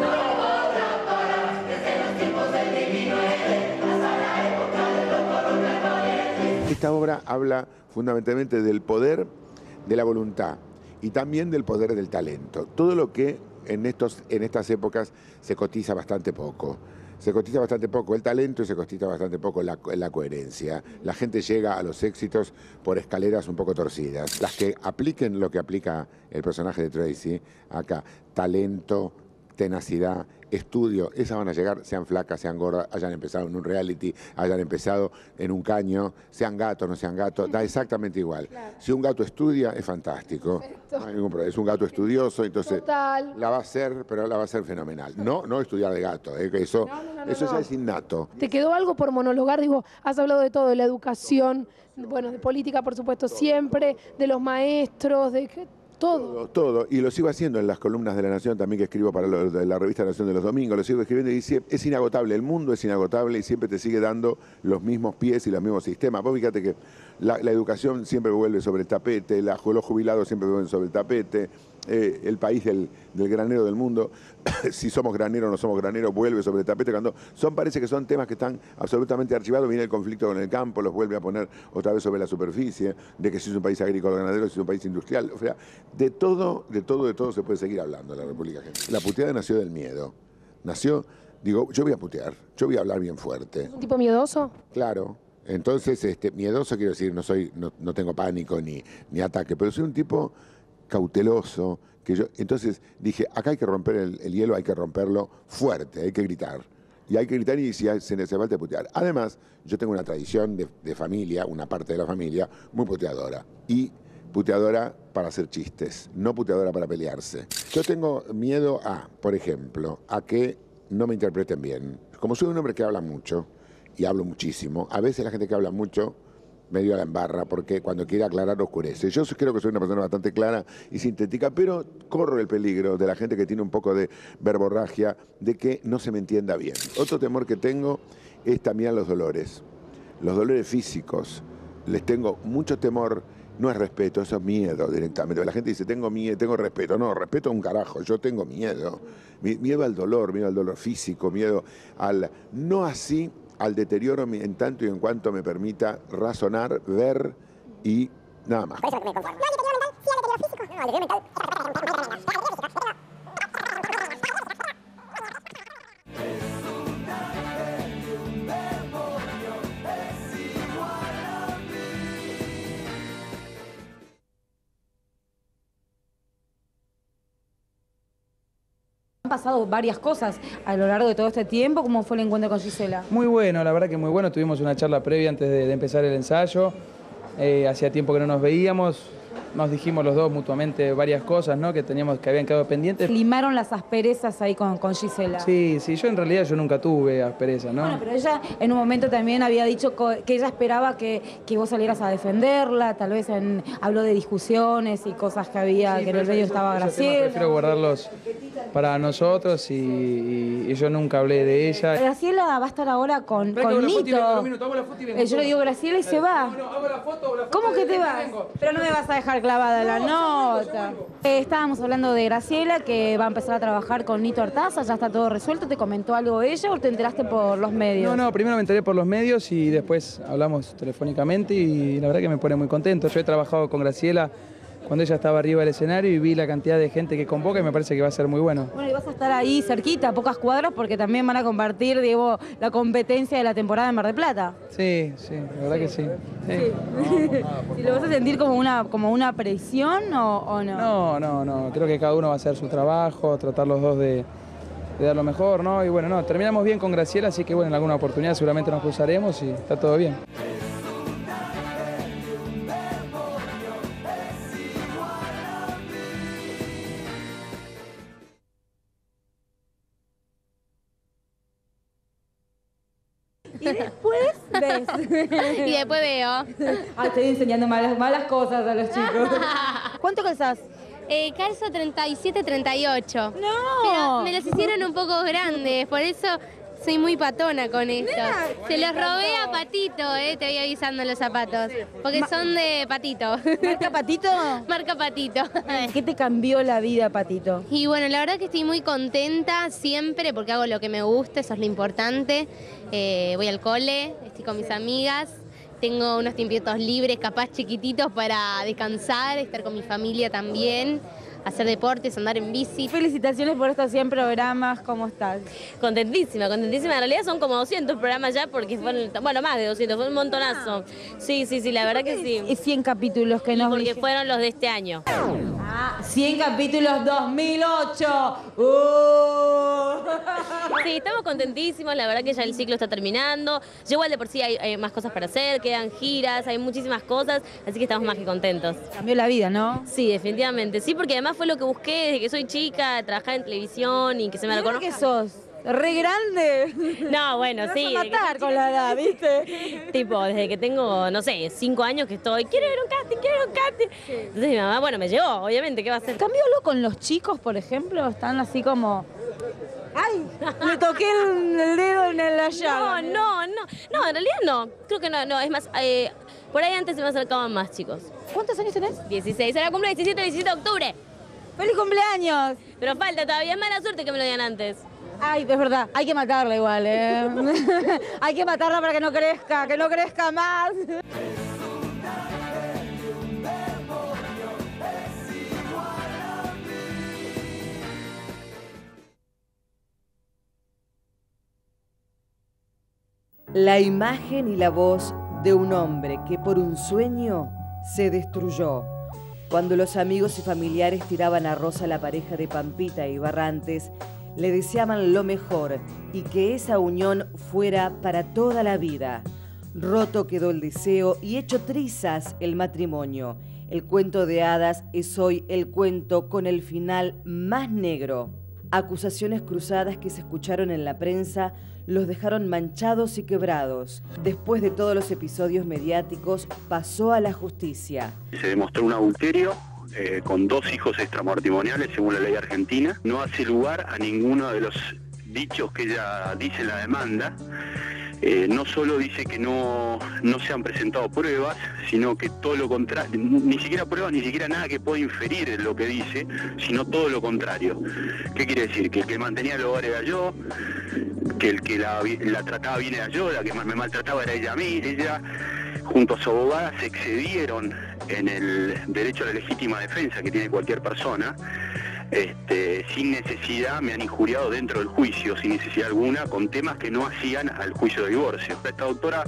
Esta obra habla fundamentalmente del poder de la voluntad y también del poder del talento. Todo lo que en estas épocas se cotiza bastante poco. Se cotiza bastante poco el talento y se cotiza bastante poco la coherencia. La gente llega a los éxitos por escaleras un poco torcidas. Las que apliquen lo que aplica el personaje de Tracy, acá, talento, tenacidad, estudio, esas van a llegar, sean flacas, sean gordas, hayan empezado en un reality, hayan empezado en un caño, sean gatos, no sean gatos, da exactamente igual. Si un gato estudia, es fantástico. No hay ningún problema. Es un gato estudioso, entonces la va a hacer, pero la va a hacer fenomenal. No estudiar de gato, eso ya es innato. ¿Te quedó algo por monologar? Digo, has hablado de todo, de la educación, bueno, de política, por supuesto, siempre, de los maestros, de Todo, y lo sigo haciendo en las columnas de La Nación también que escribo para la revista Nación de los domingos, lo sigo escribiendo y es inagotable, el mundo es inagotable y siempre te sigue dando los mismos pies y los mismos sistemas. Vos fíjate que la educación siempre vuelve sobre el tapete, los jubilados siempre vuelven sobre el tapete, el país del granero del mundo, si somos graneros o no somos graneros, vuelve sobre el tapete. Parece que son temas que están absolutamente archivados, viene el conflicto con el campo, los vuelve a poner otra vez sobre la superficie, de que si es un país agrícola ganadero, si es un país industrial, o sea, de todo se puede seguir hablando en la República Argentina. La puteada nació del miedo, digo, yo voy a putear, yo voy a hablar bien fuerte. ¿Un tipo miedoso? Claro. Entonces, miedoso quiero decir, no tengo pánico ni ataque, pero soy un tipo cauteloso, entonces dije, acá hay que romper el hielo, hay que romperlo fuerte, hay que gritar. Y hay que gritar y si se hace falta putear. Además, yo tengo una tradición de familia, una parte de la familia, muy puteadora. Y puteadora para hacer chistes, no puteadora para pelearse. Yo tengo miedo por ejemplo, a que no me interpreten bien. Como soy un hombre que habla mucho, y hablo muchísimo, a veces la gente que habla mucho me dio a la embarra, porque cuando quiere aclarar oscurece. Yo creo que soy una persona bastante clara y sintética, pero corro el peligro de la gente que tiene un poco de verborragia, de que no se me entienda bien. Otro temor que tengo es también los dolores físicos. Les tengo mucho temor, no es respeto, eso es miedo directamente. La gente dice, tengo miedo, tengo respeto. No, respeto a un carajo, yo tengo miedo. Miedo al dolor físico, miedo no así al deterioro en tanto y en cuanto me permita razonar, ver y nada más. Han pasado varias cosas a lo largo de todo este tiempo. ¿Cómo fue el encuentro con Gisela? Muy bueno, la verdad que muy bueno. Tuvimos una charla previa antes de empezar el ensayo. Hacía tiempo que no nos veíamos. Nos dijimos los dos mutuamente varias cosas, ¿no? que habían quedado pendientes. Limaron las asperezas ahí con Gisela. Sí, yo en realidad nunca tuve asperezas, ¿no? Bueno, pero ella en un momento también había dicho que ella esperaba que vos salieras a defenderla, tal vez habló de discusiones y cosas que había, que en el medio estaba Graciela. Prefiero guardarlos para nosotros y yo nunca hablé de ella. Graciela va a estar ahora con Nito. Yo le digo Graciela y se va. ¿Cómo que te vas? Pero no me vas a dejar clavada la nota. Estábamos hablando de Graciela, que va a empezar a trabajar con Nito Artaza, ya está todo resuelto. ¿Te comentó algo ella o te enteraste por los medios? No, primero me enteré por los medios y después hablamos telefónicamente y la verdad que me pone muy contento. Yo he trabajado con Graciela cuando ella estaba arriba del escenario y vi la cantidad de gente que convoca y me parece que va a ser muy bueno. Bueno, y vas a estar ahí cerquita, a pocas cuadras, porque también van a compartir, digo, la competencia de la temporada en Mar del Plata. Sí, la verdad que sí. ¿Y lo vas a sentir como una presión o no? No, creo que cada uno va a hacer su trabajo, tratar los dos de dar lo mejor, ¿no? Y bueno, terminamos bien con Graciela, así que bueno, en alguna oportunidad seguramente nos cruzaremos y está todo bien. Y después ves. Y después veo. Estoy enseñando malas cosas a los chicos. ¿Cuánto calzás? Calzo 37, 38. ¡No! Pero me los hicieron un poco grandes, por eso soy muy patona con esto. Se los robé a Patito, te voy avisando los zapatos. Porque son de Patito. ¿Marca Patito? Marca Patito. ¿Qué te cambió la vida, Patito? Y bueno, la verdad que estoy muy contenta siempre porque hago lo que me gusta, eso es lo importante. Voy al cole, estoy con mis amigas. Tengo unos tiempitos libres, capaz chiquititos para descansar, estar con mi familia también, hacer deportes, andar en bici. Felicitaciones por estos 100 programas, ¿cómo estás? Contentísima. En realidad son como 200 programas ya porque fueron, bueno, más de 200, fue un montonazo. Sí, la verdad que sí. Y 100 capítulos que nos... Porque fueron los de este año. 100 capítulos 2008. Sí, estamos contentísimos, la verdad que ya el ciclo está terminando. Yo igual de por sí hay más cosas para hacer, quedan giras, hay muchísimas cosas, así que estamos más que contentos. Cambió la vida, ¿no? Sí, definitivamente. Sí, porque además fue lo que busqué desde que soy chica, trabajar en televisión y que se me reconozca. ¿Qué sos? ¿Re grande? No, bueno, sí. Me vas a matar con la edad, ¿viste? Tipo, desde que tengo, no sé, 5 años que estoy, quiero ver un casting, quiero ver un casting. Entonces mi mamá, bueno, me llevó, obviamente, ¿qué va a hacer? ¿Cambiólo con los chicos, por ejemplo? Están así como... ¡Ay! Me toqué el dedo en la llaga. No, en realidad no. Creo que no, es más, por ahí antes se me acercaban más chicos. ¿Cuántos años tenés? 16, ahora cumple el 17 de octubre. ¡Feliz cumpleaños! Pero falta todavía, es mala suerte que me lo digan antes. Ay, es verdad, hay que matarla igual, ¿eh? Hay que matarla para que no crezca más. La imagen y la voz de un hombre que por un sueño se destruyó. Cuando los amigos y familiares tiraban a Rosa, la pareja de Pampita y Barrantes, le deseaban lo mejor y que esa unión fuera para toda la vida. Roto quedó el deseo y hecho trizas el matrimonio. El cuento de hadas es hoy el cuento con el final más negro. Acusaciones cruzadas que se escucharon en la prensa los dejaron manchados y quebrados. Después de todos los episodios mediáticos, pasó a la justicia. Se demostró un adulterio con 2 hijos extramatrimoniales según la ley argentina. No hace lugar a ninguno de los dichos que ella dice en la demanda. No solo dice que no se han presentado pruebas, sino que todo lo contrario, ni siquiera pruebas, ni siquiera nada que pueda inferir en lo que dice, sino todo lo contrario. ¿Qué quiere decir? Que el que mantenía el hogar era yo, que el que la trataba bien era yo, la que más me maltrataba era ella a mí. Ella, junto a su abogada, se excedieron en el derecho a la legítima defensa que tiene cualquier persona. Sin necesidad, me han injuriado dentro del juicio, sin necesidad alguna, con temas que no hacían al juicio de divorcio. Esta doctora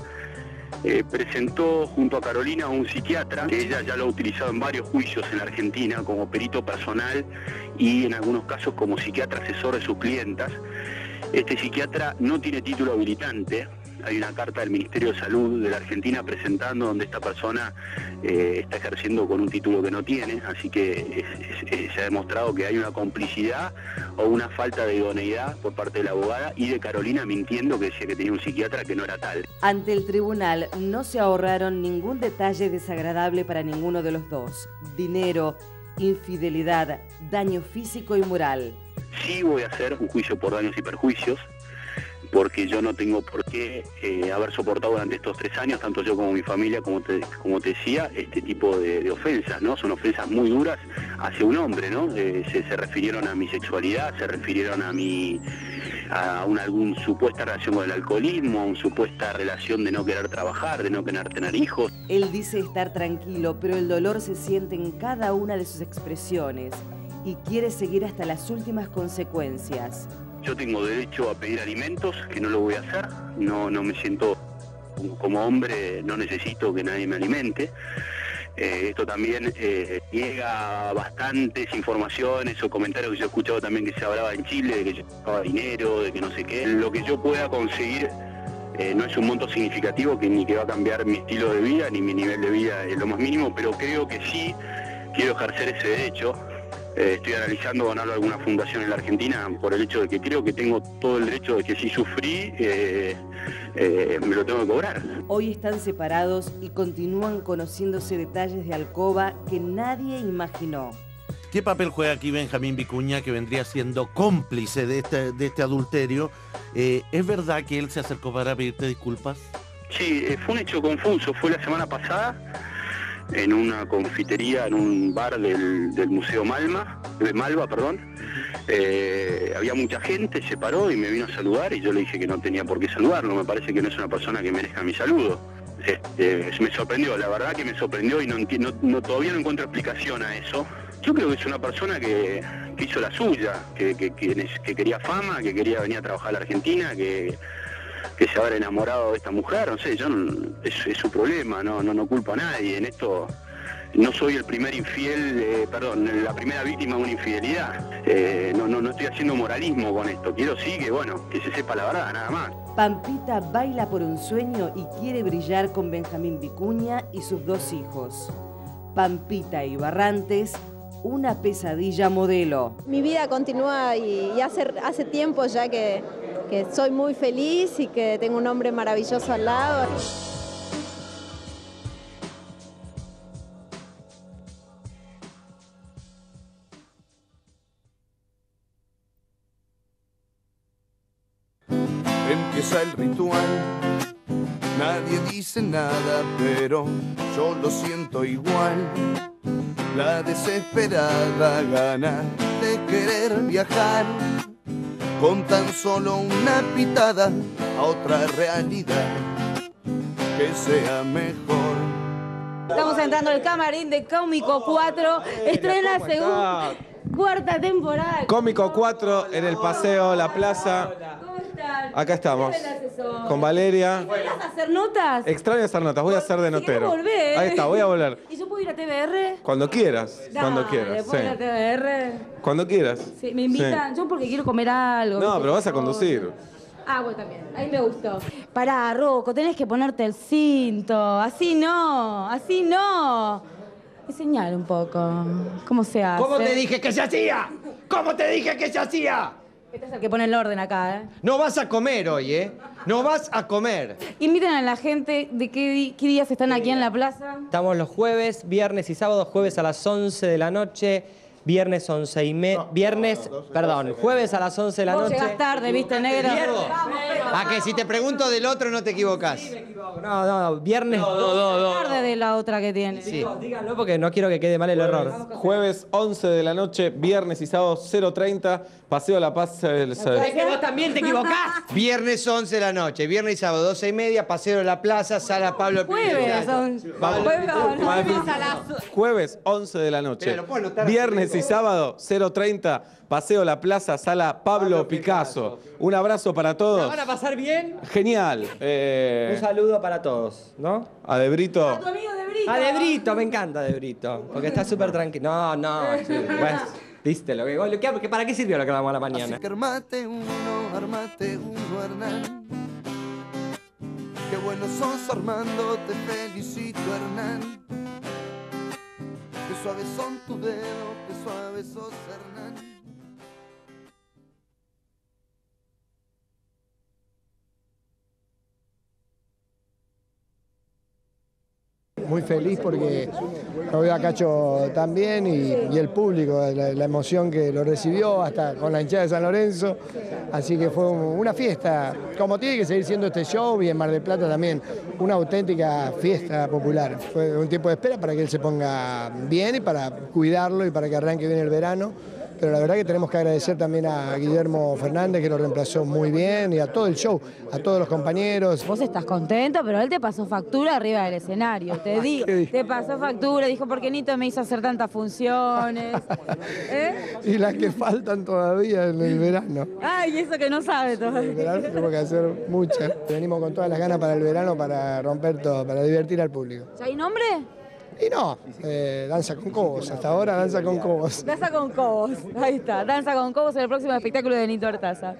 presentó junto a Carolina a un psiquiatra, que ella ya lo ha utilizado en varios juicios en la Argentina como perito personal y en algunos casos como psiquiatra asesor de sus clientas. Este psiquiatra no tiene título habilitante. Hay una carta del Ministerio de Salud de la Argentina presentando donde esta persona está ejerciendo con un título que no tiene, así que se ha demostrado que hay una complicidad o una falta de idoneidad por parte de la abogada y de Carolina mintiendo, que decía que tenía un psiquiatra que no era tal. Ante el tribunal no se ahorraron ningún detalle desagradable para ninguno de los dos. Dinero, infidelidad, daño físico y moral. Sí voy a hacer un juicio por daños y perjuicios, porque yo no tengo por qué haber soportado durante estos 3 años, tanto yo como mi familia, como te decía, este tipo de ofensas, ¿no? Son ofensas muy duras hacia un hombre, ¿no? Se refirieron a mi sexualidad, se refirieron a alguna supuesta relación con el alcoholismo, a una supuesta relación de no querer trabajar, de no querer tener hijos. Él dice estar tranquilo, pero el dolor se siente en cada una de sus expresiones y quiere seguir hasta las últimas consecuencias. Yo tengo derecho a pedir alimentos, que no lo voy a hacer, no me siento como hombre, no necesito que nadie me alimente. Esto también niega bastantes informaciones o comentarios que yo he escuchado también que se hablaba en Chile, de que yo sacaba dinero, de que no sé qué. Lo que yo pueda conseguir no es un monto significativo ni que va a cambiar mi estilo de vida, ni mi nivel de vida en lo más mínimo, pero creo que sí quiero ejercer ese derecho. Estoy analizando donarlo a alguna fundación en la Argentina por el hecho de que creo que tengo todo el derecho de que si sufrí, me lo tengo que cobrar. Hoy están separados y continúan conociéndose detalles de alcoba que nadie imaginó. ¿Qué papel juega aquí Benjamín Vicuña, que vendría siendo cómplice de este adulterio? ¿Es verdad que él se acercó para pedirte disculpas? Sí, fue un hecho confuso. Fue la semana pasada en una confitería, en un bar del Museo Malva. Había mucha gente, se paró y me vino a saludar y yo le dije que no tenía por qué saludarlo. Me parece que no es una persona que merezca mi saludo. Me sorprendió, la verdad que me sorprendió y todavía no encuentro explicación a eso. Yo creo que es una persona que hizo la suya, que quería fama, que quería venir a trabajar a la Argentina, que se habrá enamorado de esta mujer, no sé, es su problema, no culpo a nadie. En esto no soy el primer infiel, la primera víctima de una infidelidad. No estoy haciendo moralismo con esto. Quiero sí que se sepa la verdad, nada más. Pampita baila por un sueño y quiere brillar con Benjamín Vicuña y sus 2 hijos. Pampita y Barrantes, una pesadilla modelo. Mi vida continúa y hace tiempo ya que soy muy feliz y que tengo un hombre maravilloso al lado. Empieza el ritual, nadie dice nada, pero yo lo siento igual. La desesperada gana de querer viajar, con tan solo una pitada a otra realidad que sea mejor. Estamos entrando al camarín de Cómico 4, estrena segunda, 4ª temporada. Cómico 4 en el Paseo La Plaza. Acá estamos, con Valeria. ¿Vas a hacer notas? Extraño hacer notas, voy a hacer de notero. Volver. Ahí está, voy a volver. ¿Y yo puedo ir a TBR? Cuando quieras, cuando quieras. ¿Puedo ir a TBR? Cuando quieras. Sí, me invitan, yo porque quiero comer algo. No, pero vas a conducir. Ah, bueno, también, ahí me gustó. Pará, Rocco, tenés que ponerte el cinto. Así no, así no. Enseñar un poco. ¿Cómo se hace? ¿Cómo te dije que se hacía? ¿Cómo te dije que se hacía? Este es el que pone el orden acá, ¿eh? No vas a comer hoy, ¿eh? No vas a comer. Inviten a la gente de qué días están aquí en la plaza. Estamos los jueves, viernes y sábados. Jueves a las 11 de la noche. Viernes 11 y jueves a las 11 de la noche. Vos llegás tarde, ¿viste, negro? ¿A que si te pregunto del otro no te equivocás? No, viernes. Tarde de la otra que tiene. Sí. Díganlo porque no quiero que quede mal el error. Jueves 11 de la noche, viernes y sábado 0:30, Paseo La Paz. Es que vos también te equivocás. Viernes 11 de la noche, viernes y sábado 12:30, Paseo de la Plaza, Sala Pablo Jueves 11 de la noche, viernes y sábado 0:30, Paseo La Plaza, Sala Pablo Picasso. Un abrazo para todos. ¿La van a pasar bien? Genial. Un saludo para todos, ¿no? A Debrito. A tu amigo Debrito. A Debrito, me encanta Debrito, porque está súper tranquilo. No, sí, pues, viste lo que ¿para qué sirvió lo que hablamos a la mañana? Así que armate uno, Hernán. Qué bueno sos, Armando, te felicito, Hernán. Qué suaves son tus dedos, qué suaves sos, Hernán. Muy feliz porque lo veo a Cacho también y el público, la emoción que lo recibió, hasta con la hinchada de San Lorenzo. Así que fue una fiesta, como tiene que seguir siendo este show, y en Mar del Plata también, una auténtica fiesta popular. Fue un tiempo de espera para que él se ponga bien y para cuidarlo y para que arranque bien el verano. Pero la verdad que tenemos que agradecer también a Guillermo Fernández, que lo reemplazó muy bien, y a todo el show, a todos los compañeros. Vos estás contento, pero él te pasó factura arriba del escenario. Te digo, te pasó factura, dijo, ¿por qué Nito me hizo hacer tantas funciones? Y las que faltan todavía en el verano. Ay, eso que no sabe todavía. En el verano tenemos que hacer muchas. Venimos con todas las ganas para el verano, para romper todo, para divertir al público. ¿Ya hay nombre? Y no, Danza con Cobos, hasta ahora Danza con Cobos. Danza con Cobos, ahí está, Danza con Cobos en el próximo espectáculo de Nito Artaza.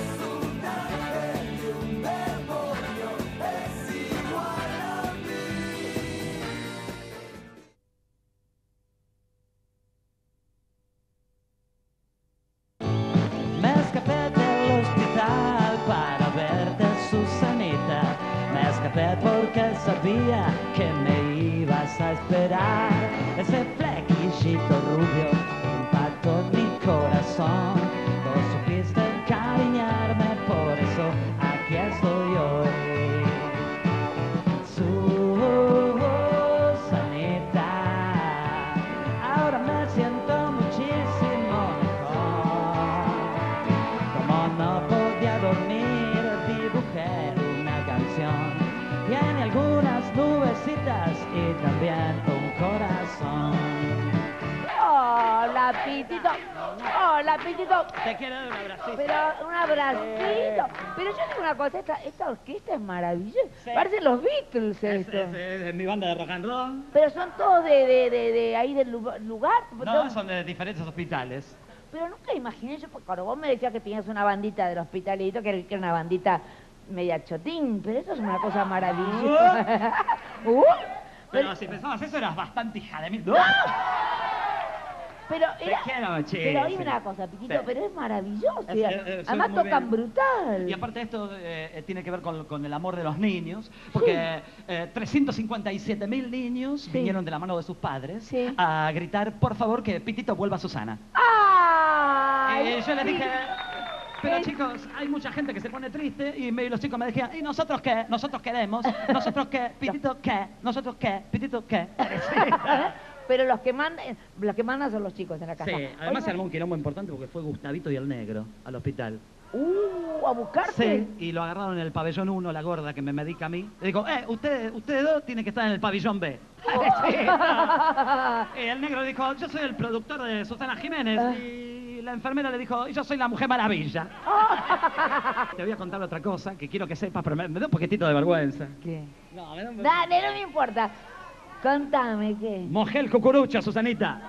Me escapé del hospital para verte, Susanita. Me escapé porque sabía que me ibas a esperar. Ese flequillito rubio impactó mi corazón. Vos supiste encariñarme, por eso aquí estoy hoy. Susanita, ahora me siento muchísimo mejor. Como no podía dormir, dibujé una canción. Tiene algunas nubecitas y también un corazón. Hola, Pitito. Hola, Pitito. Te quiero dar un abracito. Pero un abracito. Pero yo digo una cosa, esta orquesta es maravillosa. Sí. Parecen los Beatles esto. Es mi banda de rock and roll. Pero son todos de ahí del lugar. No, son de diferentes hospitales. Pero nunca imaginé yo, cuando vos me decías que tenías una bandita del hospitalito, que era una bandita media chotín, pero eso es una cosa maravillosa. Pero si pensabas eso, eras bastante hija de mí. Pero Te era, quiero, che, pero hay sí. una cosa, Piquito, Sí. pero es maravilloso. Soy Además muy tocan bien. brutal. Y aparte esto tiene que ver con el amor de los niños, porque 357.000 niños vinieron de la mano de sus padres a gritar, por favor, que Pitito vuelva a Susana. ¡Ay! Yo les dije, pero chicos, hay mucha gente que se pone triste y los chicos me decían, ¿y nosotros qué? ¿Nosotros queremos? ¿Nosotros qué? ¿Pitito qué? ¿Nosotros qué? ¿Pitito qué? Pero los que mandan son los chicos en la casa. Sí, además se armó un quilombo importante porque fue Gustavito y el Negro al hospital. ¿A buscarte? Sí, y lo agarraron en el pabellón 1, la gorda que me medica a mí. Le digo, ustedes dos tienen que estar en el pabellón B. Sí, no. Y el Negro dijo, yo soy el productor de Susana Jiménez. Y la enfermera le dijo, yo soy la Mujer Maravilla. Te voy a contar otra cosa que quiero que sepas, pero me da un poquitito de vergüenza. ¿Qué? No, me da un... Dale, no me importa. Contame, ¿qué? Mojé el cucurucho, Susanita.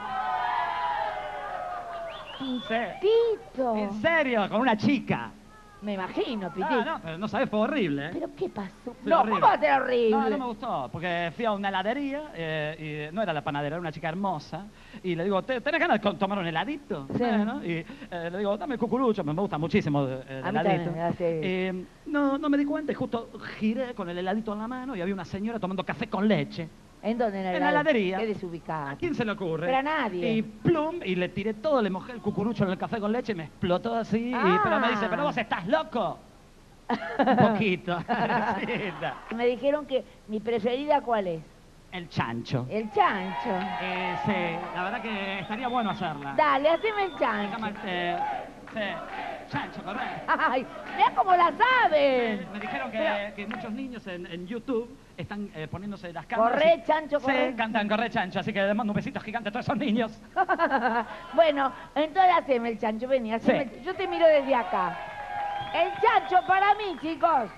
Pitito. En serio, con una chica. Me imagino, Pitito. No, pero no sabes, fue horrible. ¿Eh? ¿Pero qué pasó? Fue No, horrible. ¿cómo va a ser horrible? No, no me gustó, porque fui a una heladería y no era la panadera, era una chica hermosa. Y le digo, ¿tenés ganas de tomar un heladito? Sí. ¿No? Y le digo, dame cucurucho, me gusta muchísimo el A mí heladito. también, No me di cuenta y justo giré con el heladito en la mano y había una señora tomando café con leche. ¿En dónde? En la heladería. Qué desubicado. ¿A quién se le ocurre? Pero a nadie. Y plum, y le tiré todo, le mojé el cucurucho en el café con leche y me explotó así. Pero me dice, pero vos estás loco. Un poquito. Me dijeron que mi preferida, ¿cuál es? El chancho. El chancho. Sí, la verdad que estaría bueno hacerla. Dale, haceme el chancho. Sí, chancho, correcto. Ay, mira cómo la saben. Me dijeron que muchos niños en YouTube están poniéndose las cámaras. Corre, chancho, corre. Sí, cantan corre, chancho, así que les mando un besito gigante a todos esos niños. Bueno, entonces haceme el chancho, vení, haceme Sí. yo te miro desde acá. El chancho para mí, chicos.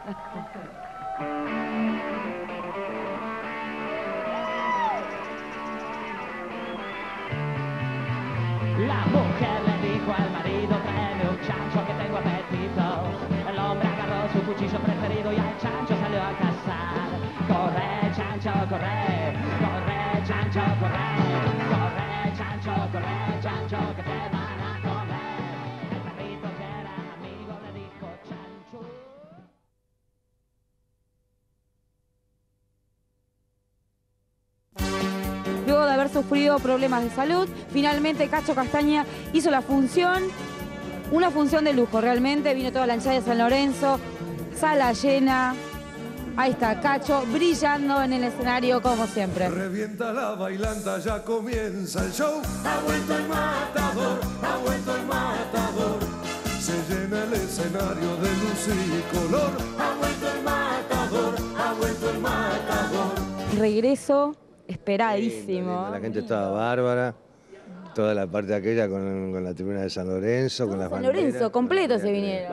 La mujer le dijo al marido, tráeme un chancho que tengo apetito. El hombre agarró su cuchillo preferido y al chancho salió a cazar. Corre, chancho, corre, corre, chancho, corre, corre, chancho, corre, chancho, que te van a comer. El perrito que era amigo le dijo, chancho. Luego de haber sufrido problemas de salud, finalmente Cacho Castaña hizo la función, una función de lujo realmente, vino toda la hinchada de San Lorenzo, sala llena, ahí está Cacho brillando en el escenario como siempre. Revienta la bailanta, ya comienza el show. Ha vuelto el matador, ha vuelto el matador. Se llena el escenario de luz y color. Ha vuelto el matador, ha vuelto el matador. Regreso esperadísimo. La gente estaba bárbara. Toda la parte aquella con la tribuna de San Lorenzo, con las San banderas. Lorenzo, completo se vinieron.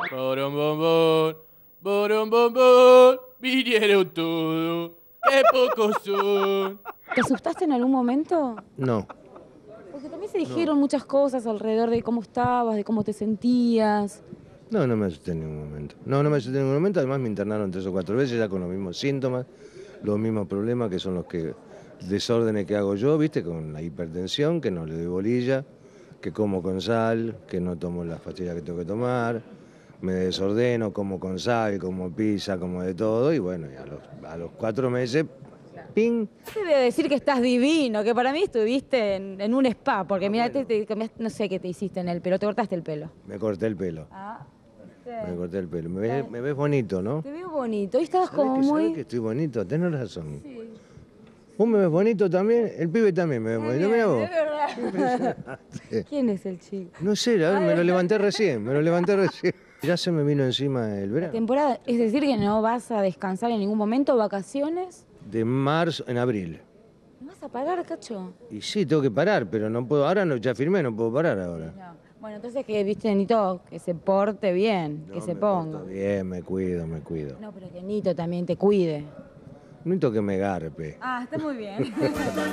Borom bombón, vinieron todos, qué pocos son. ¿Te asustaste en algún momento? No, Porque también se dijeron muchas cosas alrededor de cómo estabas, de cómo te sentías. no me asusté en ningún momento. No me asusté en ningún momento. Además me internaron 3 o 4 veces ya con los mismos síntomas, los mismos problemas que son los desórdenes que hago yo, ¿viste? Con la hipertensión, que no le doy bolilla, que como con sal, que no tomo las pastillas que tengo que tomar, me desordeno, como con sal, como pizza, como de todo, y bueno, y a los 4 meses, ¡ping! Te voy a decir que estás divino, que para mí estuviste en un spa, porque mira, no sé qué te hiciste en el pelo, te cortaste el pelo. Me corté el pelo. Me corté el pelo. Me ves bonito, ¿no? Te veo bonito, hoy estabas ¿Sabés como que, muy... sabés que estoy bonito? Tenés razón. ¿Vos me ves bonito también? El pibe también me ve bonito. Mirá vos. Es verdad. ¿Quién es el chico? No sé, a ver, me lo levanté recién, Ya se me vino encima el verano. Temporada, es decir que no vas a descansar en ningún momento, vacaciones. De marzo, en abril. ¿No vas a parar, Cacho? Y sí, tengo que parar, pero no puedo, ahora no, ya firmé, no puedo parar ahora. No. Bueno, entonces que, viste, Nito, que se porte bien, que se ponga. Bien, me cuido. No, pero que Nito también te cuide. Nito que me garpe. Ah, está muy bien.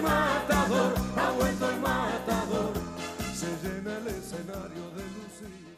Ha vuelto el matador, se llena el escenario de Lucía.